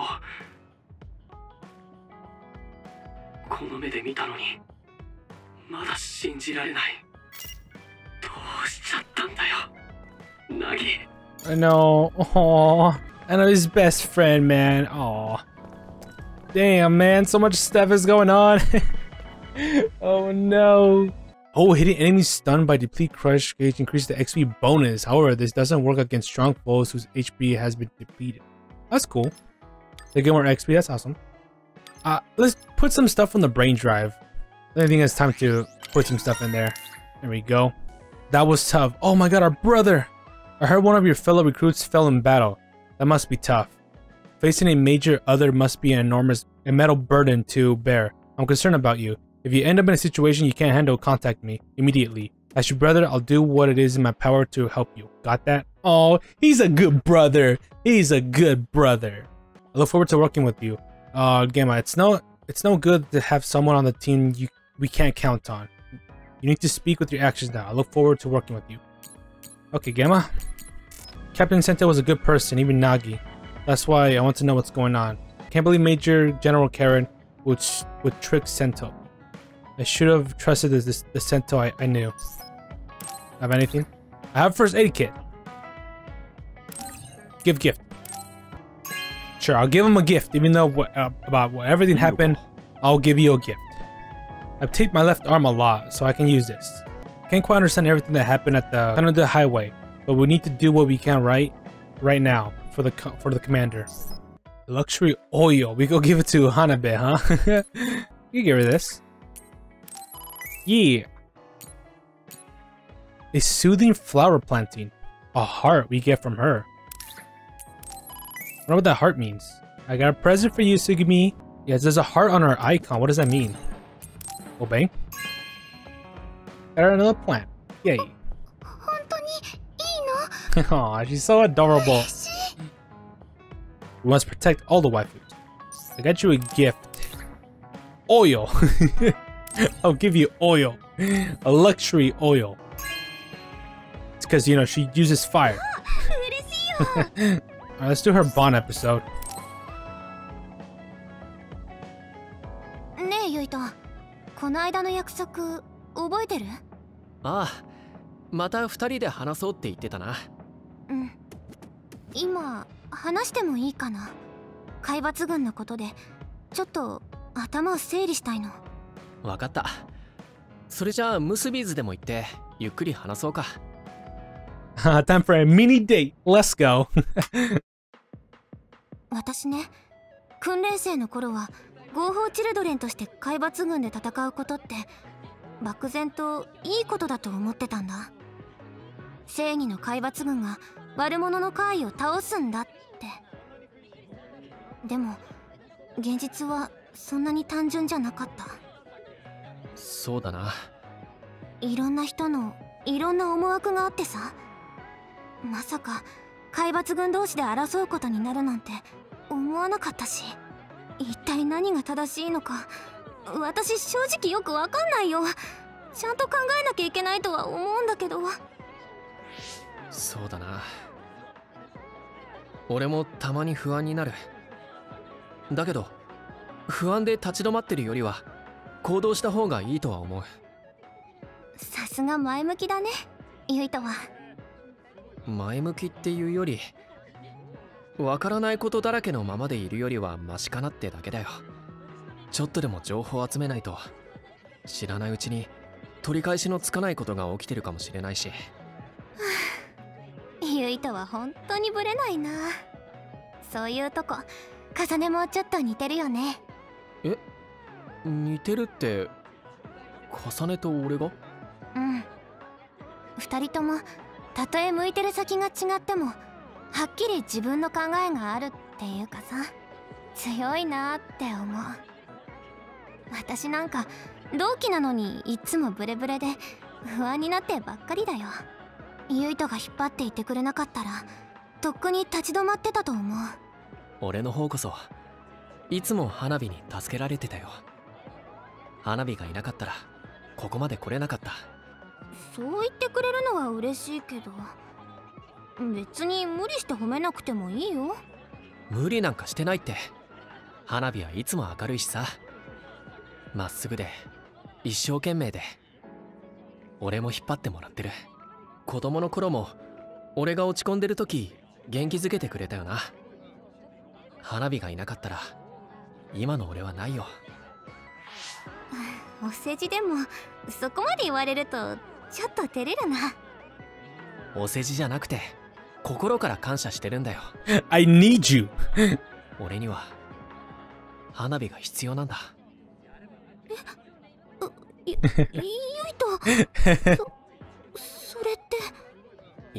この目で見たのにまだ信じられない。どうしちゃったんだよナギ。 I know. Aww. I know his best friend, man. Aww. Damn, man. So much stuff is going on. Oh no. Oh, hitting enemies stunned by deplete crush gauge increases the X P bonus. However, this doesn't work against strong foes whose H P has been depleted. That's cool. They get more X P. That's awesome. Uh, let's put some stuff on the brain drive. I think it's time to put some stuff in there. There we go. That was tough. Oh my god, our brother. I heard one of your fellow recruits fell in battle. That must be tough. Facing a major other must be an enormous and metal burden to bear. I'm concerned about you. If you end up in a situation you can't handle, contact me immediately. As your brother, I'll do what it is in my power to help you. Got that? Oh, he's a good brother. He's a good brother. I look forward to working with you. Uh, Gamma, it's no, it's no good to have someone on the team you we can't count on. You need to speak with your actions now. I look forward to working with you. Okay, Gamma. Captain Sento was a good person, even Nagi. That's why I want to know what's going on. Can't believe Major General Karen would would trick Sento. I should have trusted this, this the Sento I, I knew. Have anything? I have first aid kit. Give gift. Sure, I'll give him a gift, even though what, uh, about what everything happened. I'll give you a gift. I've taped my left arm a lot, so I can use this. Can't quite understand everything that happened at the end of the highway, but we need to do what we can right, right now for the for the commander. Luxury oil. We go give it to Hanabe, huh? You give her this. Yeah. A soothing flower planting. A heart we get from her. I wonder what that heart means. I got a present for you, Sugumi. Yes, there's a heart on her icon. What does that mean? Obey. Got her another plant. Yay. Aw, she's so adorable. We must protect all the waifus. I got you a gift. Oil. I'll give you oil. A luxury oil. It's because, you know, she uses fire. Alright, let's do her Bond episode. ねえ、ユイト。この間の約束、覚えてる？ ああ、また二人で話そうって言ってたな。 うん。今、話してもいいかな？ 海抜軍のことでちょっと頭を整理したいの。 わかった。それじゃあムスビーズでも行ってゆっくり話そうか。 Time for a mini date. Let's go. 私ね、訓練生の頃は合法チルドレンとして海抜軍で戦うことって漠然といいことだと思ってたんだ。正義の海抜軍が悪者の怪異を倒すんだって。でも現実はそんなに単純じゃなかった。 そうだな。 いろんな人のいろんな思惑があってさ、まさか海抜軍同士で争うことになるなんて思わなかったし、一体何が正しいのか私正直よくわかんないよ。ちゃんと考えなきゃいけないとは思うんだけど。 そうだな。俺もたまに不安になる。だけど不安で立ち止まってるよりは行動した方がいいとは思う。 さすが前向きだね、ユイトは。 前向きっていうより、わからないことだらけのままでいるよりはマシかなってだけだよ。ちょっとでも情報を集めないと知らないうちに取り返しのつかないことが起きてるかもしれないし。 ユイトは本当にブレないな。そういうとこ重ねもちょっと似てるよね。 え、似てるって重ねと俺が？ うん。二人ともたとえ向いてる先が違ってもはっきり自分の考えがあるっていうかさ、強いなって思う。私なんか同期なのにいつもブレブレで不安になってばっかりだよ。ユイトが引っ張っていてくれなかったらとっくに立ち止まってたと思う。 俺の方こそいつも花火に助けられてたよ。花火がいなかったらここまで来れなかった。 そう言ってくれるのは嬉しいけど、別に無理して褒めなくてもいいよ。 無理なんかしてないって。花火はいつも明るいしさ、まっすぐで一生懸命で、俺も引っ張ってもらってる。子供の頃も俺が落ち込んでる時元気づけてくれたよな。花火がいなかったら今の俺はないよ。 お世辞でもそこまで言われるとちょっと照れるな。 お世辞じゃなくて心から感謝してるんだよ。 I need you 俺には花火が必要なんだ。 え、う、ゆ、ゆいとそ、それって。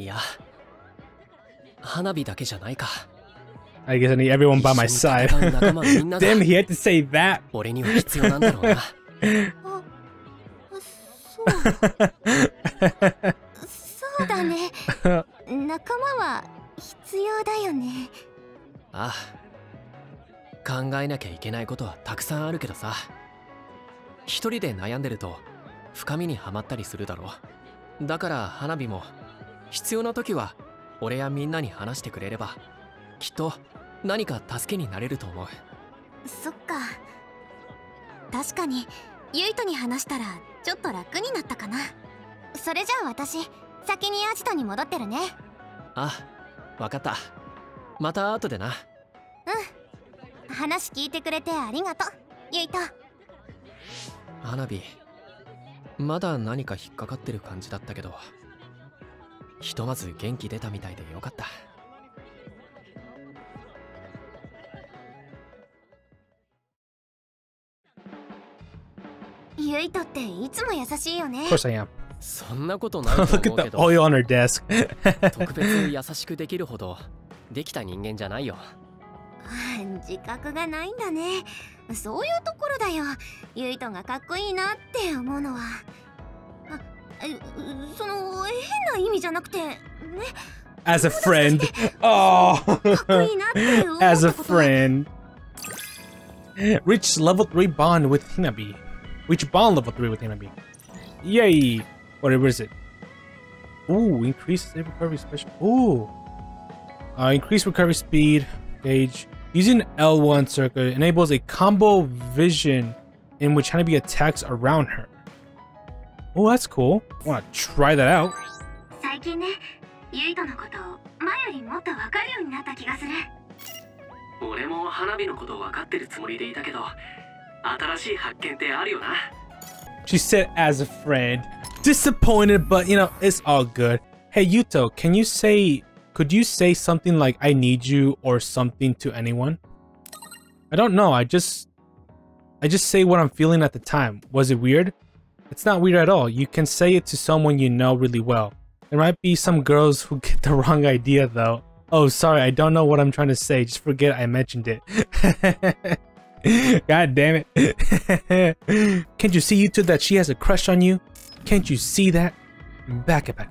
いや、花火だけじゃないか。 I guess I need everyone by my side. Damn, he had to say that. 俺には必要なんだろうな。 あ、そうそうだね。仲間は必要だよね。 ああ、考えなきゃいけないことはたくさんあるけどさ、一人で悩んでると深みにはまったりするだろう。だから花火も必要な時は俺やみんなに話してくれればきっと何か助けになれると思う。 そっか、確かにユイトに話したらちょっと楽になったかな。それじゃあ私先にアジトに戻ってるね。 あ、わかった。また後でな。 うん、話聞いてくれてありがとうユイト。 花火まだ何か引っかかってる感じだったけど、ひとまず元気出たみたいでよかった。 ユイトっていつも優しいよね。 Of course I am. そんなことないと思う Look け at the ど oil on her desk. 特別優しくできるほどできた人間じゃないよ。 自覚がないんだね。そういうところだよ、ユイトがかっこいいなって思うのは。あ、その変な意味じゃなくてね。 As a friend. Oh. かっこいいなって思う。 As a friend. Reach level three bond with Hinabi. Reach bond level three with Hinabi. Yay! Whatever is it? Ooh, increase recovery special. Ooh. Uh, increase recovery speed. Gauge. Using L one circuit enables a combo vision in which Hanabi attacks around her. Oh, that's cool. Wanna try that out? 最近ね、ユイトのことを前よりもっとわかるようになった気がする。 俺も花火のこと分かってるつもりでいたけど、新しい発見ってあるよな。 She said as a friend. Disappointed, but you know, it's all good. Hey Yuto, can you say, could you say something like I need you or something to anyone? I don't know, I just, I just say what I'm feeling at the time. Was it weird? It's not weird at all. You can say it to someone you know really well. There might be some girls who get the wrong idea though. Oh, sorry, I don't know what I'm trying to say. Just forget I mentioned it. God damn it. Can't you see, Yuto, that she has a crush on you? Can't you see that? Back it back.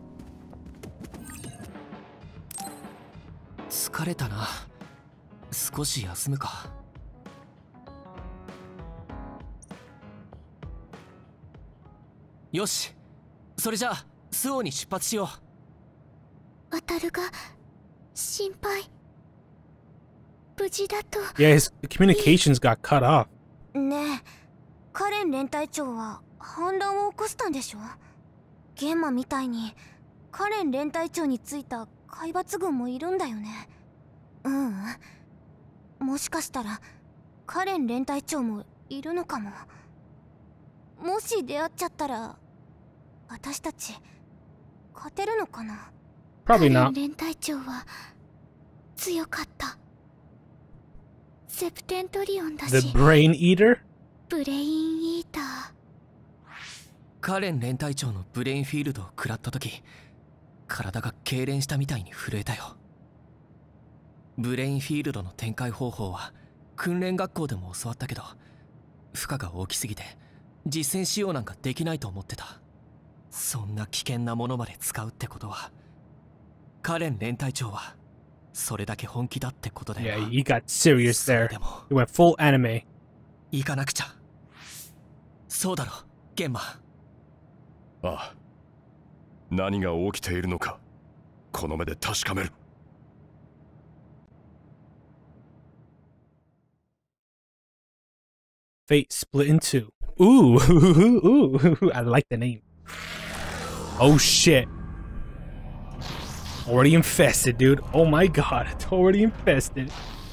疲れたな。少し休むか。よし、それじゃあスオに出発しよう。渡るが心配。無事だと。 Yeah, his communications got cut off. ねえ、カレン連隊長は反乱を起こしたんでしょ。ゲンマみたいにカレン連隊長についた海抜軍もいるんだよね。ううん。もしかしたらカレン連隊長もいるのかも。もし出会っちゃったら私たち勝てるのかな。 Probably not. カレン連隊長は強かった。セプテントリオンだし。 The Brain Eater? ブレインイーター。 カレン連隊長のブレインフィールドを食らった時、体が痙攣したみたいに震えたよ。ブレインフィールドの展開方法は訓練学校でも教わったけど、負荷が大きすぎて実戦使用なんかできないと思ってた。そんな危険なものまで使うってことは、カレン連隊長はそれだけ本気だってことだよな。 Yeah, he got serious there. He went full anime. 行かなくちゃ。そうだろ、ゲンマ。 ああ。何が起きているのか、この目で確かめる。 Fate split in two. Ooh, ooh, ooh, I like the name. Oh shit. Already infested, dude. Oh my god, it's already infested.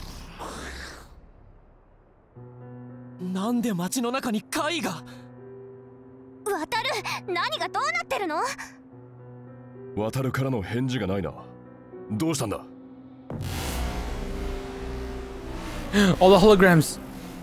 なんで街の中に怪が。 渡る、何がどうなってるの？ 渡るからの返事がないな。どうしたんだ？ All the holograms.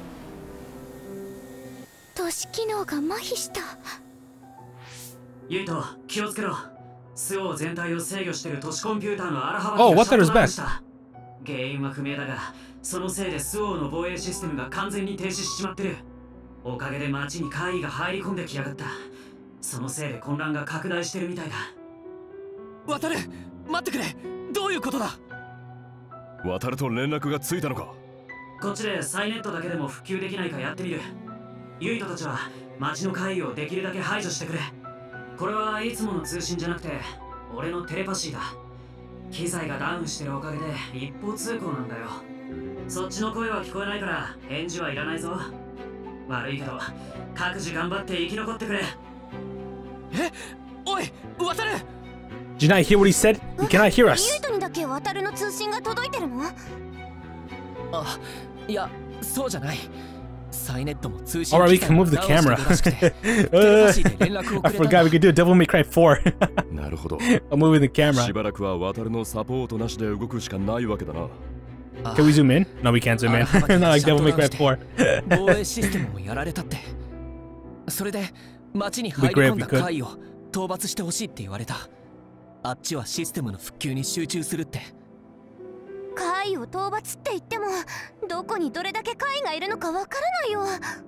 都市機能が麻痺した。 ユイト、気をつけろ。スオ全体を制御している都市コンピューターのアラハバがシャットダウンした。 原因は不明だが、そのせいでスオの防衛システムが完全に停止しちまってる。おかげで街に怪異が入り込んできやがった。そのせいで混乱が拡大してるみたいだ。 渡る、待ってくれ。どういうことだ？ 渡ると連絡がついたのか？ こっちでサイネットだけでも復旧できないかやってみる。ユイトたちは街の怪異をできるだけ排除してくれ。これはいつもの通信じゃなくて俺のテレパシーだ。機材がダウンしてるおかげで一方通行なんだよ。そっちの声は聞こえないから返事はいらないぞ。悪いけど各自頑張って生き残ってくれ。 え、おい、渡る。 Did you not hear what he said? He cannot hear us. ユイトにだけ渡るの通信が届いてるの？ あ、いや、そうじゃない。サイネットも通信 Alright, we can move the camera. uh, I forgot we could do a Devil May Cry four. なるほど。 I'm moving the camera. しばらくは渡るのサポートなしで動くしかないわけだな。 Can we zoom in? No, we can't zoom in. Not like Devil May Cry four. 防衛システムもやられたって。それで街に入り込んだ怪異を討伐してほしいって言われた。あっちはシステムの復旧に集中するって。 怪異を討伐って言ってもどこにどれだけ怪異がいるのかわからないよ。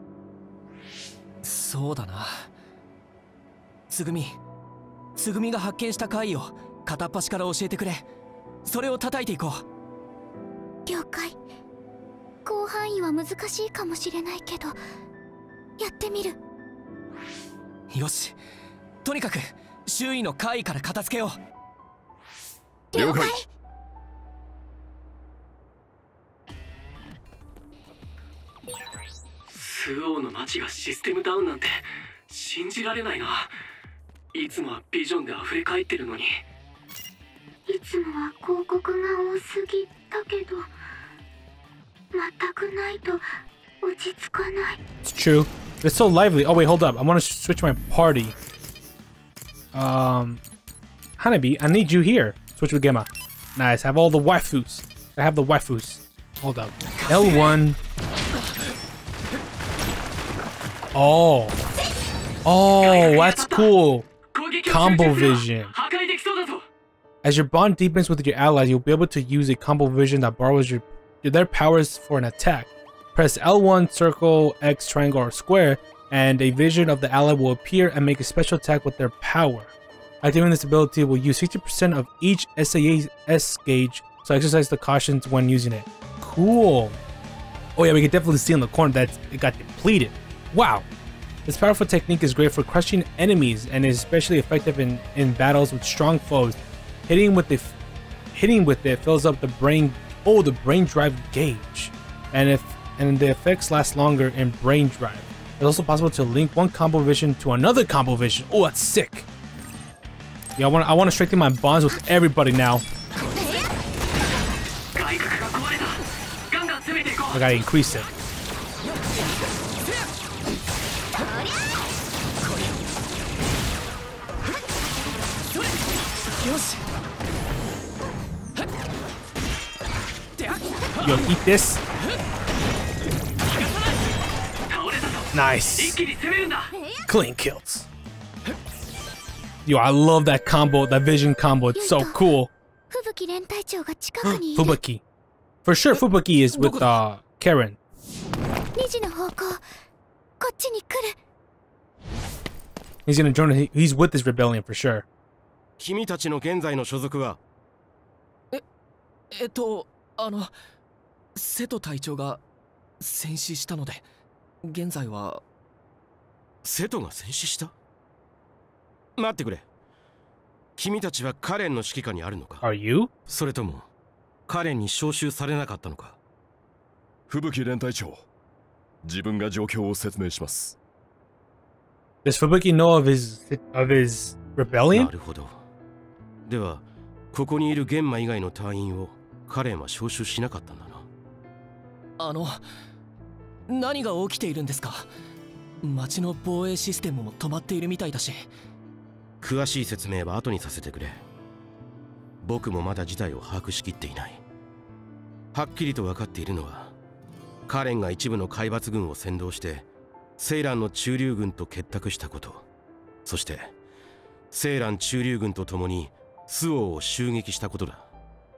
そうだな。つぐみ、つぐみが発見した怪異を片っ端から教えてくれ。それを叩いていこう。了解。広範囲は難しいかもしれないけどやってみる。 よし、とにかく周囲の怪異から片付けよう。了解。 スオーの街がシステムダウンなんて信じられないな。いつもはビジョンで溢れ返ってるのに。 いつもは広告が多すぎだけど全くないと落ち着かない。 It's true. It's so lively. Oh wait, hold up. I want to switch my party. Um, Hanabi, I need you here. Switch with Gemma. Nice. Have all the waifus. I have the waifus. Hold up. L one. Oh. Oh, that's cool. Combo vision. As your bond deepens with your allies, you'll be able to use a combo vision that borrows your their powers for an attack. Press L one, circle, X, triangle, or square, and a vision of the ally will appear and make a special attack with their power. Activating this ability will use sixty percent of each S A A S gauge, so exercise the cautions when using it. Cool. Oh yeah, we can definitely see in the corner that it got depleted. Wow. This powerful technique is great for crushing enemies and is especially effective in, in battles with strong foes. Hitting with the hitting with it fills up the brain oh the brain drive gauge. And if and the effects last longer in brain drive. It's also possible to link one combo vision to another combo vision. Oh, that's sick. Yeah, I want I want to strengthen my bonds with everybody now. I gotta increase it. Yo, eat this. Nice. Clean kills. Yo, I love that combo, that vision combo. It's so cool. Fubuki. For sure, Fubuki is with uh, Karen. He's gonna join, he's with this rebellion for sure. 君たちの現在の所属はえ、えっと、あの、瀬戸隊長が戦死したので、現在は瀬戸が戦死した？待ってくれ。君たちはカレンの指揮下にあるのか？ Are you? それともカレンに招集されなかったのか？ 吹雪連隊長、自分が状況を説明します。 Does Fubuki know of his of his rebellion? なるほど。では、ここにいる玄馬以外の隊員をカレンは招集しなかったんだな。 あの、何が起きているんですか？町の防衛システムも止まっているみたいだし。 詳しい説明は後にさせてくれ。僕もまだ事態を把握しきっていない。はっきりと分かっているのは、カレンが一部の海抜軍を先導してセイランの中流軍と結託したこと、そしてセイラン中流軍と共にスオーを襲撃したことだ。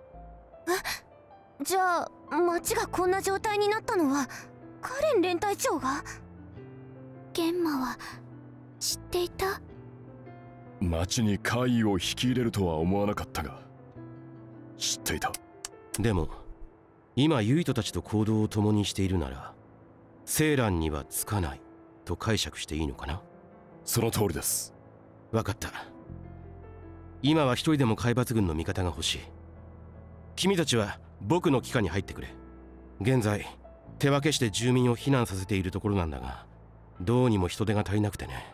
え、じゃあ町がこんな状態になったのはカレン連隊長が？玄馬は知っていた？ 町に怪異を引き入れるとは思わなかったが、知っていた。 でも今ユイトたちと行動を共にしているなら、セイランにはつかないと解釈していいのかな？ その通りです。 分かった。今は一人でも海抜軍の味方が欲しい。君たちは僕の機関に入ってくれ。現在手分けして住民を避難させているところなんだが、どうにも人手が足りなくてね。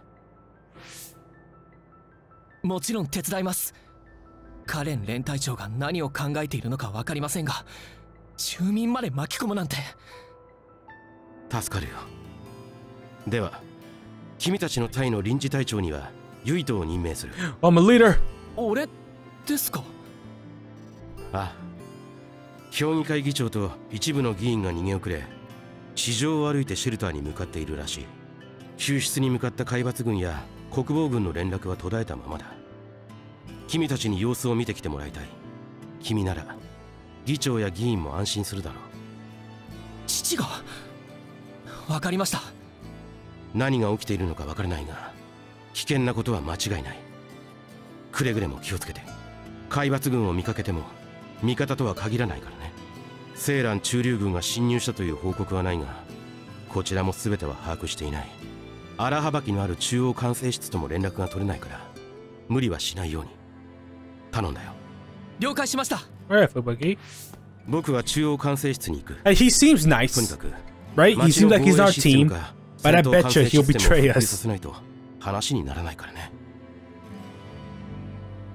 もちろん手伝います。カレン連隊長が何を考えているのか分かりませんが、住民まで巻き込むなんて。 助かるよ。では君たちの隊の臨時隊長にはユイトを任命する。 I'm a leader. 俺ですか？ ああ、評議会議長と一部の議員が逃げ遅れ、地上を歩いてシェルターに向かっているらしい。救出に向かった海抜軍や国防軍の連絡は途絶えたままだ。君たちに様子を見てきてもらいたい。君なら議長や議員も安心するだろう。 父が？わかりました。 何が起きているのかわからないが、危険なことは間違いない。くれぐれも気をつけて。海抜軍を見かけても味方とは限らないからね。セイラン中流軍が侵入したという報告はないが、こちらも全ては把握していない。荒幅きのある中央管制室とも連絡が取れないから、無理はしないように頼んだよ。 了解しました。 僕は中央管制室に行く。 Hey, he seems nice. とにかく Right? He seems like he's our team, but I bet you he'll betray us. 話にならないからね。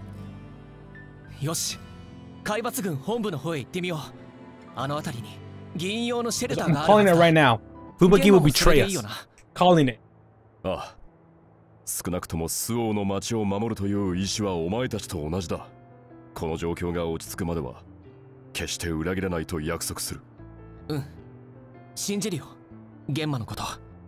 よし、海抜軍本部の方へ行ってみよう。あの辺りに銀用のシェルター I'm がある calling は it ずだ。 right now. Fubaki will 現場もそれ betray でいいよ us. な。 Calling it. ああ、少なくとも周防の町を守るという意志はお前たちと同じだ。この状況が落ち着くまでは決して裏切らないと約束する。 うん、信じるよ、玄馬のこと。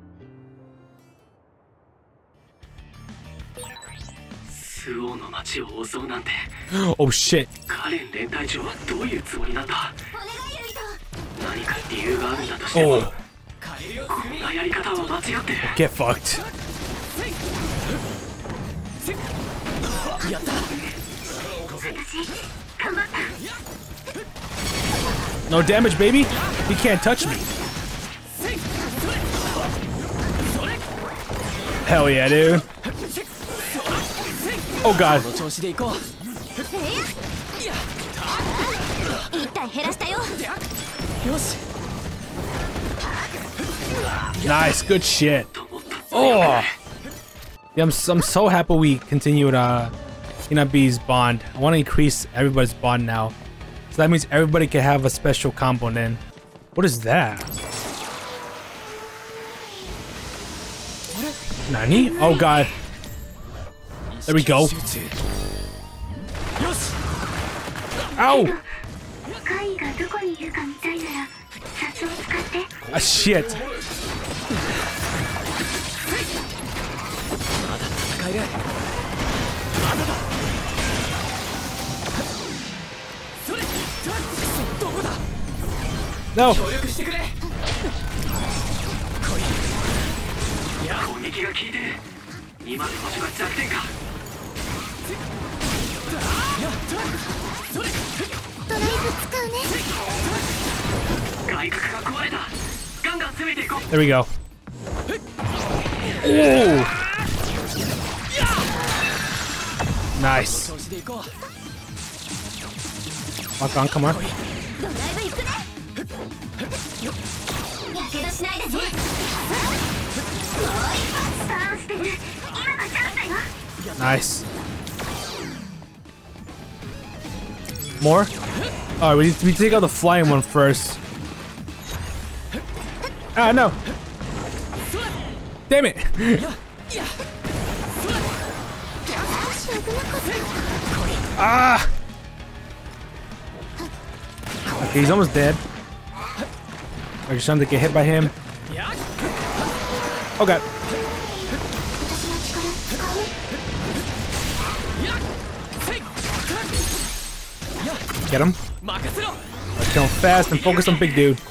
周防の町を襲うなんて。 Oh shit. カレン連隊長はどういうつもりなんだ。何か理由があるんだとしても、 Oh. こんなやり方は間違ってる。 Get fucked. やった。 No damage, baby. He can't touch me. Hell yeah, dude. Oh god. この調子でいこう。 一体減らしたよ。 よし。 Nice, good shit. Oh. Yeah, I'm, I'm so happy we continued uh Inabe's bond. I want to increase everybody's bond now. So that means everybody can have a special combo then. What is that? Nani? Oh god. There we go. Ow! Ah, shit. No. 攻撃が効いてる。今の場所が弱点か。 ドライブ使うね。 外角が壊れた。ガンガン攻めていこう。 There we go. Oh. Nice. Walk on, come on. ドライブ行くね。やけどしないでね。ターンしてる。今がチャンスだよ。 Nice. More? Alright, we need to we take out the flying one first. Ah, no. Damn it. Ah. Okay, he's almost dead. I just wanted to get hit by him. Oh god. Get him. Let's kill him fast and focus on big dude.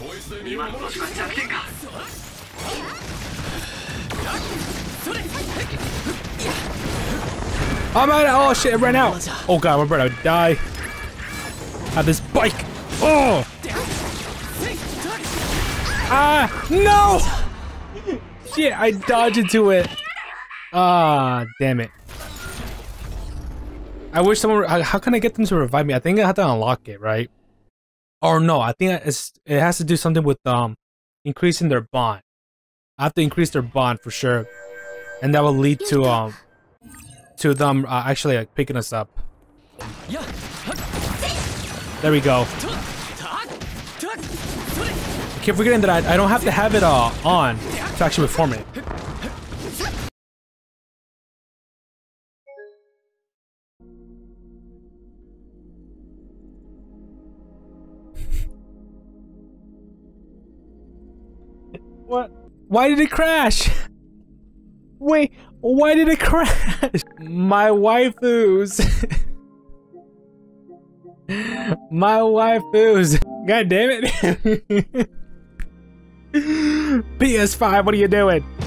I'm out. Oh shit, it ran out. Oh god, we're about to die. Have this bike. Oh. Ah, no. Shit, I dodged into it. Ah, damn it. I wish someone. How can I get them to revive me? I think I have to unlock it, right? Or no, I think it's, it has to do something with um increasing their bond. I have to increase their bond for sure, and that will lead to um to them uh, actually like, picking us up. There we go. I keep forgetting that I, I don't have to have it uh, on to actually perform it. What? Why did it crash? Wait, why did it crash? My waifus. My waifus. God damn it. P S five, what are you doing?